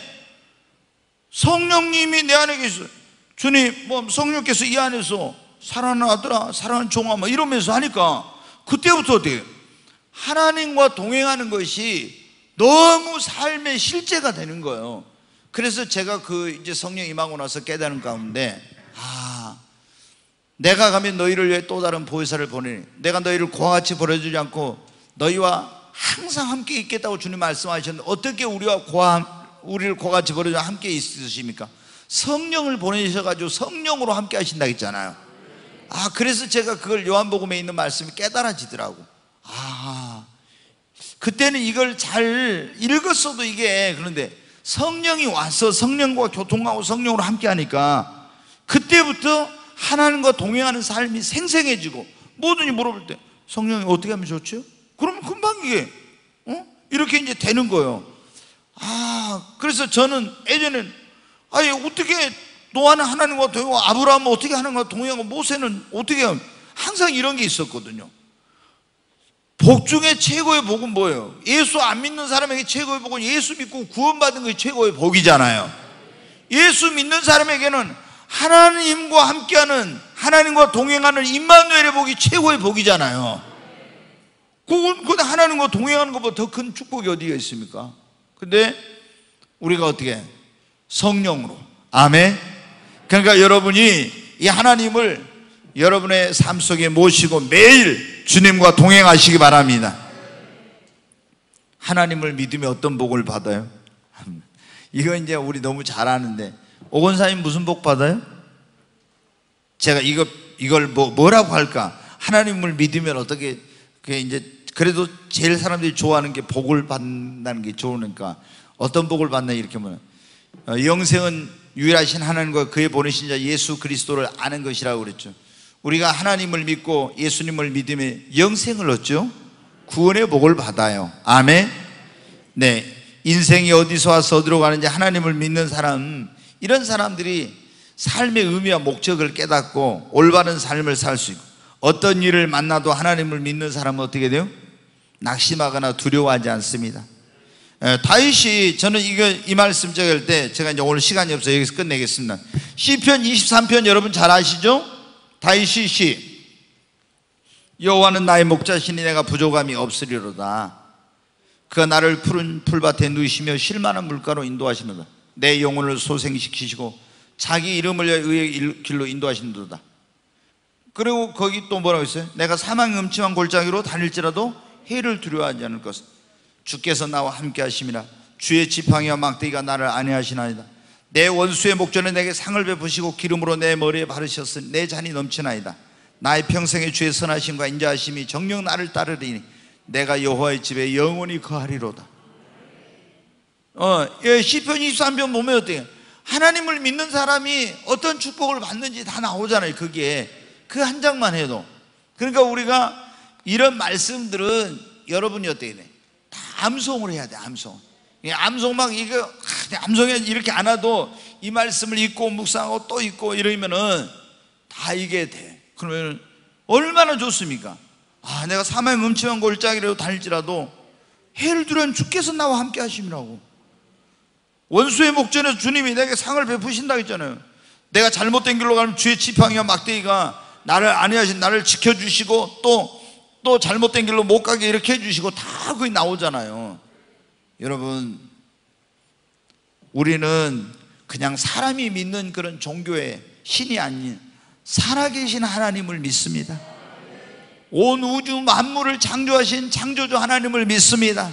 성령님이 내 안에 계셔. 주님, 뭐 성령께서 이 안에서 사랑하는 아들아, 사랑하는 종아, 뭐 이러면서 하니까 그때부터 어떻게 하나님과 동행하는 것이 너무 삶의 실제가 되는 거예요. 그래서 제가 그 이제 성령 임하고 나서 깨달은 가운데, 아, 내가 가면 너희를 위해 또 다른 보혜사를 보내니 내가 너희를 고아같이 버려주지 않고 너희와 항상 함께 있겠다고 주님 말씀하셨는데 어떻게 우리와 고아, 우리를 고아같이 버려주지 함께 있으십니까? 성령을 보내셔가지고 성령으로 함께 하신다 했잖아요. 아, 그래서 제가 그걸 요한복음에 있는 말씀이 깨달아지더라고. 아, 그때는 이걸 잘 읽었어도 이게, 그런데 성령이 와서 성령과 교통하고 성령으로 함께 하니까 그때부터 하나님과 동행하는 삶이 생생해지고, 뭐든지 물어볼 때 성령이 어떻게 하면 좋죠? 그러면 금방 이게 어? 이렇게 이제 되는 거예요. 아, 그래서 저는 예전엔 아니 어떻게 노아는 하나님과 동행하고 아브라함은 어떻게 하나님과 동행하고 모세는 어떻게 하면, 항상 이런 게 있었거든요. 복 중에 최고의 복은 뭐예요? 예수 안 믿는 사람에게 최고의 복은 예수 믿고 구원받은 것이 최고의 복이잖아요. 예수 믿는 사람에게는 하나님과 함께하는, 하나님과 동행하는 임마누엘의 복이 최고의 복이잖아요. 그건, 그건 하나님과 동행하는 것보다 더 큰 축복이 어디가 있습니까? 근데 우리가 어떻게? 성령으로. 아멘. 그러니까 여러분이 이 하나님을 여러분의 삶 속에 모시고 매일 주님과 동행하시기 바랍니다. 하나님을 믿으면 어떤 복을 받아요? 이거 이제 우리 너무 잘 아는데, 오건사님 무슨 복 받아요? 제가 이거, 이걸 뭐, 뭐라고 할까? 하나님을 믿으면 어떻게, 그게 이제, 그래도 제일 사람들이 좋아하는 게 복을 받는다는 게 좋으니까, 어떤 복을 받나 이렇게 보면, 영생은 유일하신 하나님과 그의 보내신 자 예수 그리스도를 아는 것이라고 그랬죠. 우리가 하나님을 믿고 예수님을 믿으면 영생을 얻죠. 구원의 복을 받아요. 아멘. 네, 인생이 어디서 와서 어디로 가는지 하나님을 믿는 사람, 이런 사람들이 삶의 의미와 목적을 깨닫고 올바른 삶을 살 수 있고, 어떤 일을 만나도 하나님을 믿는 사람은 어떻게 돼요? 낙심하거나 두려워하지 않습니다. 에, 다윗이, 저는 이거 이 말씀 적을 때 제가 이제 오늘 시간이 없어서 여기서 끝내겠습니다. 시편 이십삼 편 여러분 잘 아시죠? 다윗이 시, 여호와는 나의 목자시니 내가 부족함이 없으리로다. 그가 나를 푸른 풀밭에 누이시며 쉴만한 물가로 인도하시노다. 내 영혼을 소생시키시고 자기 이름을 위하여 의의 길로 인도하시는도다. 그리고 거기 또 뭐라고 했어요? 내가 사망의 음침한 골짜기로 다닐지라도 해를 두려워하지 않을 것은 주께서 나와 함께 하심이라. 주의 지팡이와 막대기가 나를 안위하시나이다. 내 원수의 목전에 내게 상을 베푸시고 기름으로 내 머리에 바르셨으니 내 잔이 넘치나이다. 나의 평생의 주의 선하심과 인자하심이 정녕 나를 따르리니 내가 여호와의 집에 영원히 거하리로다. 어, 예, 시편 이십삼 편 보면 어때요? 하나님을 믿는 사람이 어떤 축복을 받는지 다 나오잖아요. 그게 그 한 장만 해도. 그러니까 우리가 이런 말씀들은 여러분이 어떻게 돼? 다 암송을 해야 돼. 암송. 암송 막 이거 암송에 이렇게 안 해도 이 말씀을 읽고 묵상하고 또 읽고 이러면은 다 이게 돼. 그러면 얼마나 좋습니까? 아, 내가 사망의 음침한 골짜기로 다닐지라도 해를 두려운 주께서 나와 함께 하심이라고. 원수의 목전에서 주님이 내게 상을 베푸신다 했잖아요. 내가 잘못된 길로 가면 주의 지팡이와 막대기가 나를 안위하신, 나를 지켜주시고 또, 또 잘못된 길로 못 가게 이렇게 해주시고 다 그게 나오잖아요. 여러분, 우리는 그냥 사람이 믿는 그런 종교의 신이 아닌 살아계신 하나님을 믿습니다. 온 우주 만물을 창조하신 창조주 하나님을 믿습니다.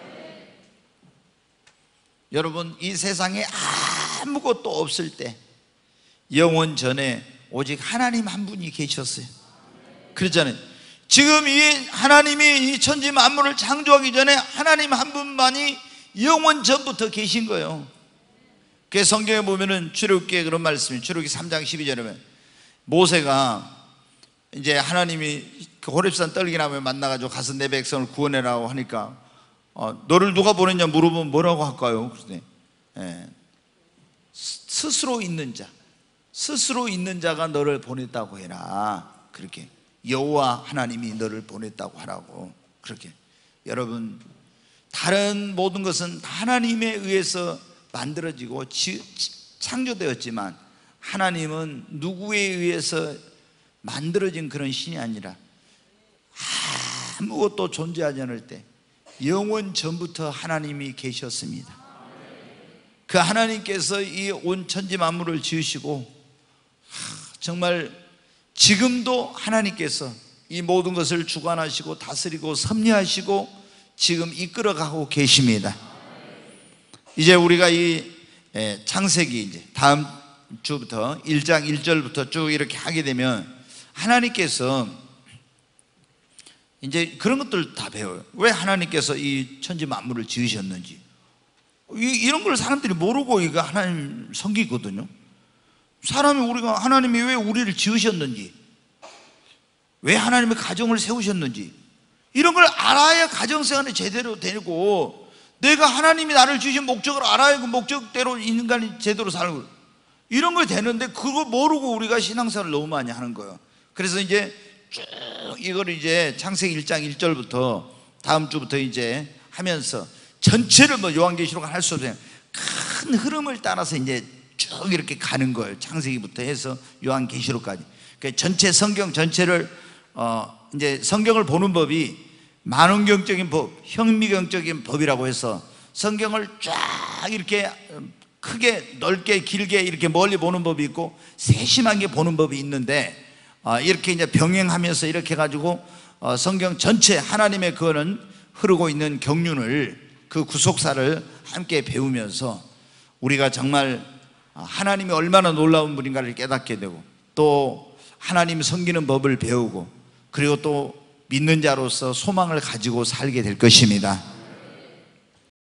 여러분, 이 세상에 아무것도 없을 때 영원 전에 오직 하나님 한 분이 계셨어요. 그렇잖아요. 지금 이 하나님이 이 천지 만물을 창조하기 전에 하나님 한 분만이 영원 전부터 계신 거예요. 그 성경에 보면은 출애굽기에 그런 말씀이, 출애굽기 삼 장 십이 절에 보면 모세가 이제 하나님이 그 호렙산 떨기나무에 만나가지고 가서 내 백성을 구원해라고 하니까 어, 너를 누가 보냈냐 물어보면 뭐라고 할까요? 그랬더니 예, 스스로 있는 자, 스스로 있는 자가 너를 보냈다고 해라. 그렇게 여호와 하나님이 너를 보냈다고 하라고. 그렇게 여러분, 다른 모든 것은 하나님에 의해서 만들어지고 지, 창조되었지만 하나님은 누구에 의해서 만들어진 그런 신이 아니라 아무것도 존재하지 않을 때 영원 전부터 하나님이 계셨습니다. 그 하나님께서 이 온 천지 만물을 지으시고 정말 지금도 하나님께서 이 모든 것을 주관하시고 다스리고 섭리하시고 지금 이끌어가고 계십니다. 이제 우리가 이 창세기 이제 다음 주부터 일 장 일 절부터 쭉 이렇게 하게 되면 하나님께서 이제 그런 것들 다 배워요. 왜 하나님께서 이 천지 만물을 지으셨는지, 이, 이런 걸 사람들이 모르고 이거 하나님 섬기거든요. 사람이, 우리가 하나님이 왜 우리를 지으셨는지, 왜 하나님의 가정을 세우셨는지, 이런 걸 알아야 가정생활이 제대로 되고, 내가 하나님이 나를 주신 목적을 알아야 그 목적대로 인간이 제대로 살고, 이런 걸 되는데 그걸 모르고 우리가 신앙생활을 너무 많이 하는 거예요. 그래서 이제 쭉 이걸 이제 창세기 일 장 일 절부터 다음 주부터 이제 하면서 전체를 뭐 요한계시록 할 수 없어요. 큰 흐름을 따라서 이제 쭉 이렇게 가는 거예요. 창세기부터 해서 요한계시록까지. 그러니까 전체 성경 전체를 어 이제 성경을 보는 법이 만원경적인 법, 현미경적인 법이라고 해서 성경을 쫙 이렇게 크게 넓게 길게 이렇게 멀리 보는 법이 있고 세심하게 보는 법이 있는데, 어 이렇게 이제 병행하면서 이렇게 해가지고 어 성경 전체 하나님의 그거는 흐르고 있는 경륜을, 그 구속사를 함께 배우면서 우리가 정말 하나님이 얼마나 놀라운 분인가를 깨닫게 되고, 또 하나님 섬기는 법을 배우고, 그리고 또 믿는 자로서 소망을 가지고 살게 될 것입니다.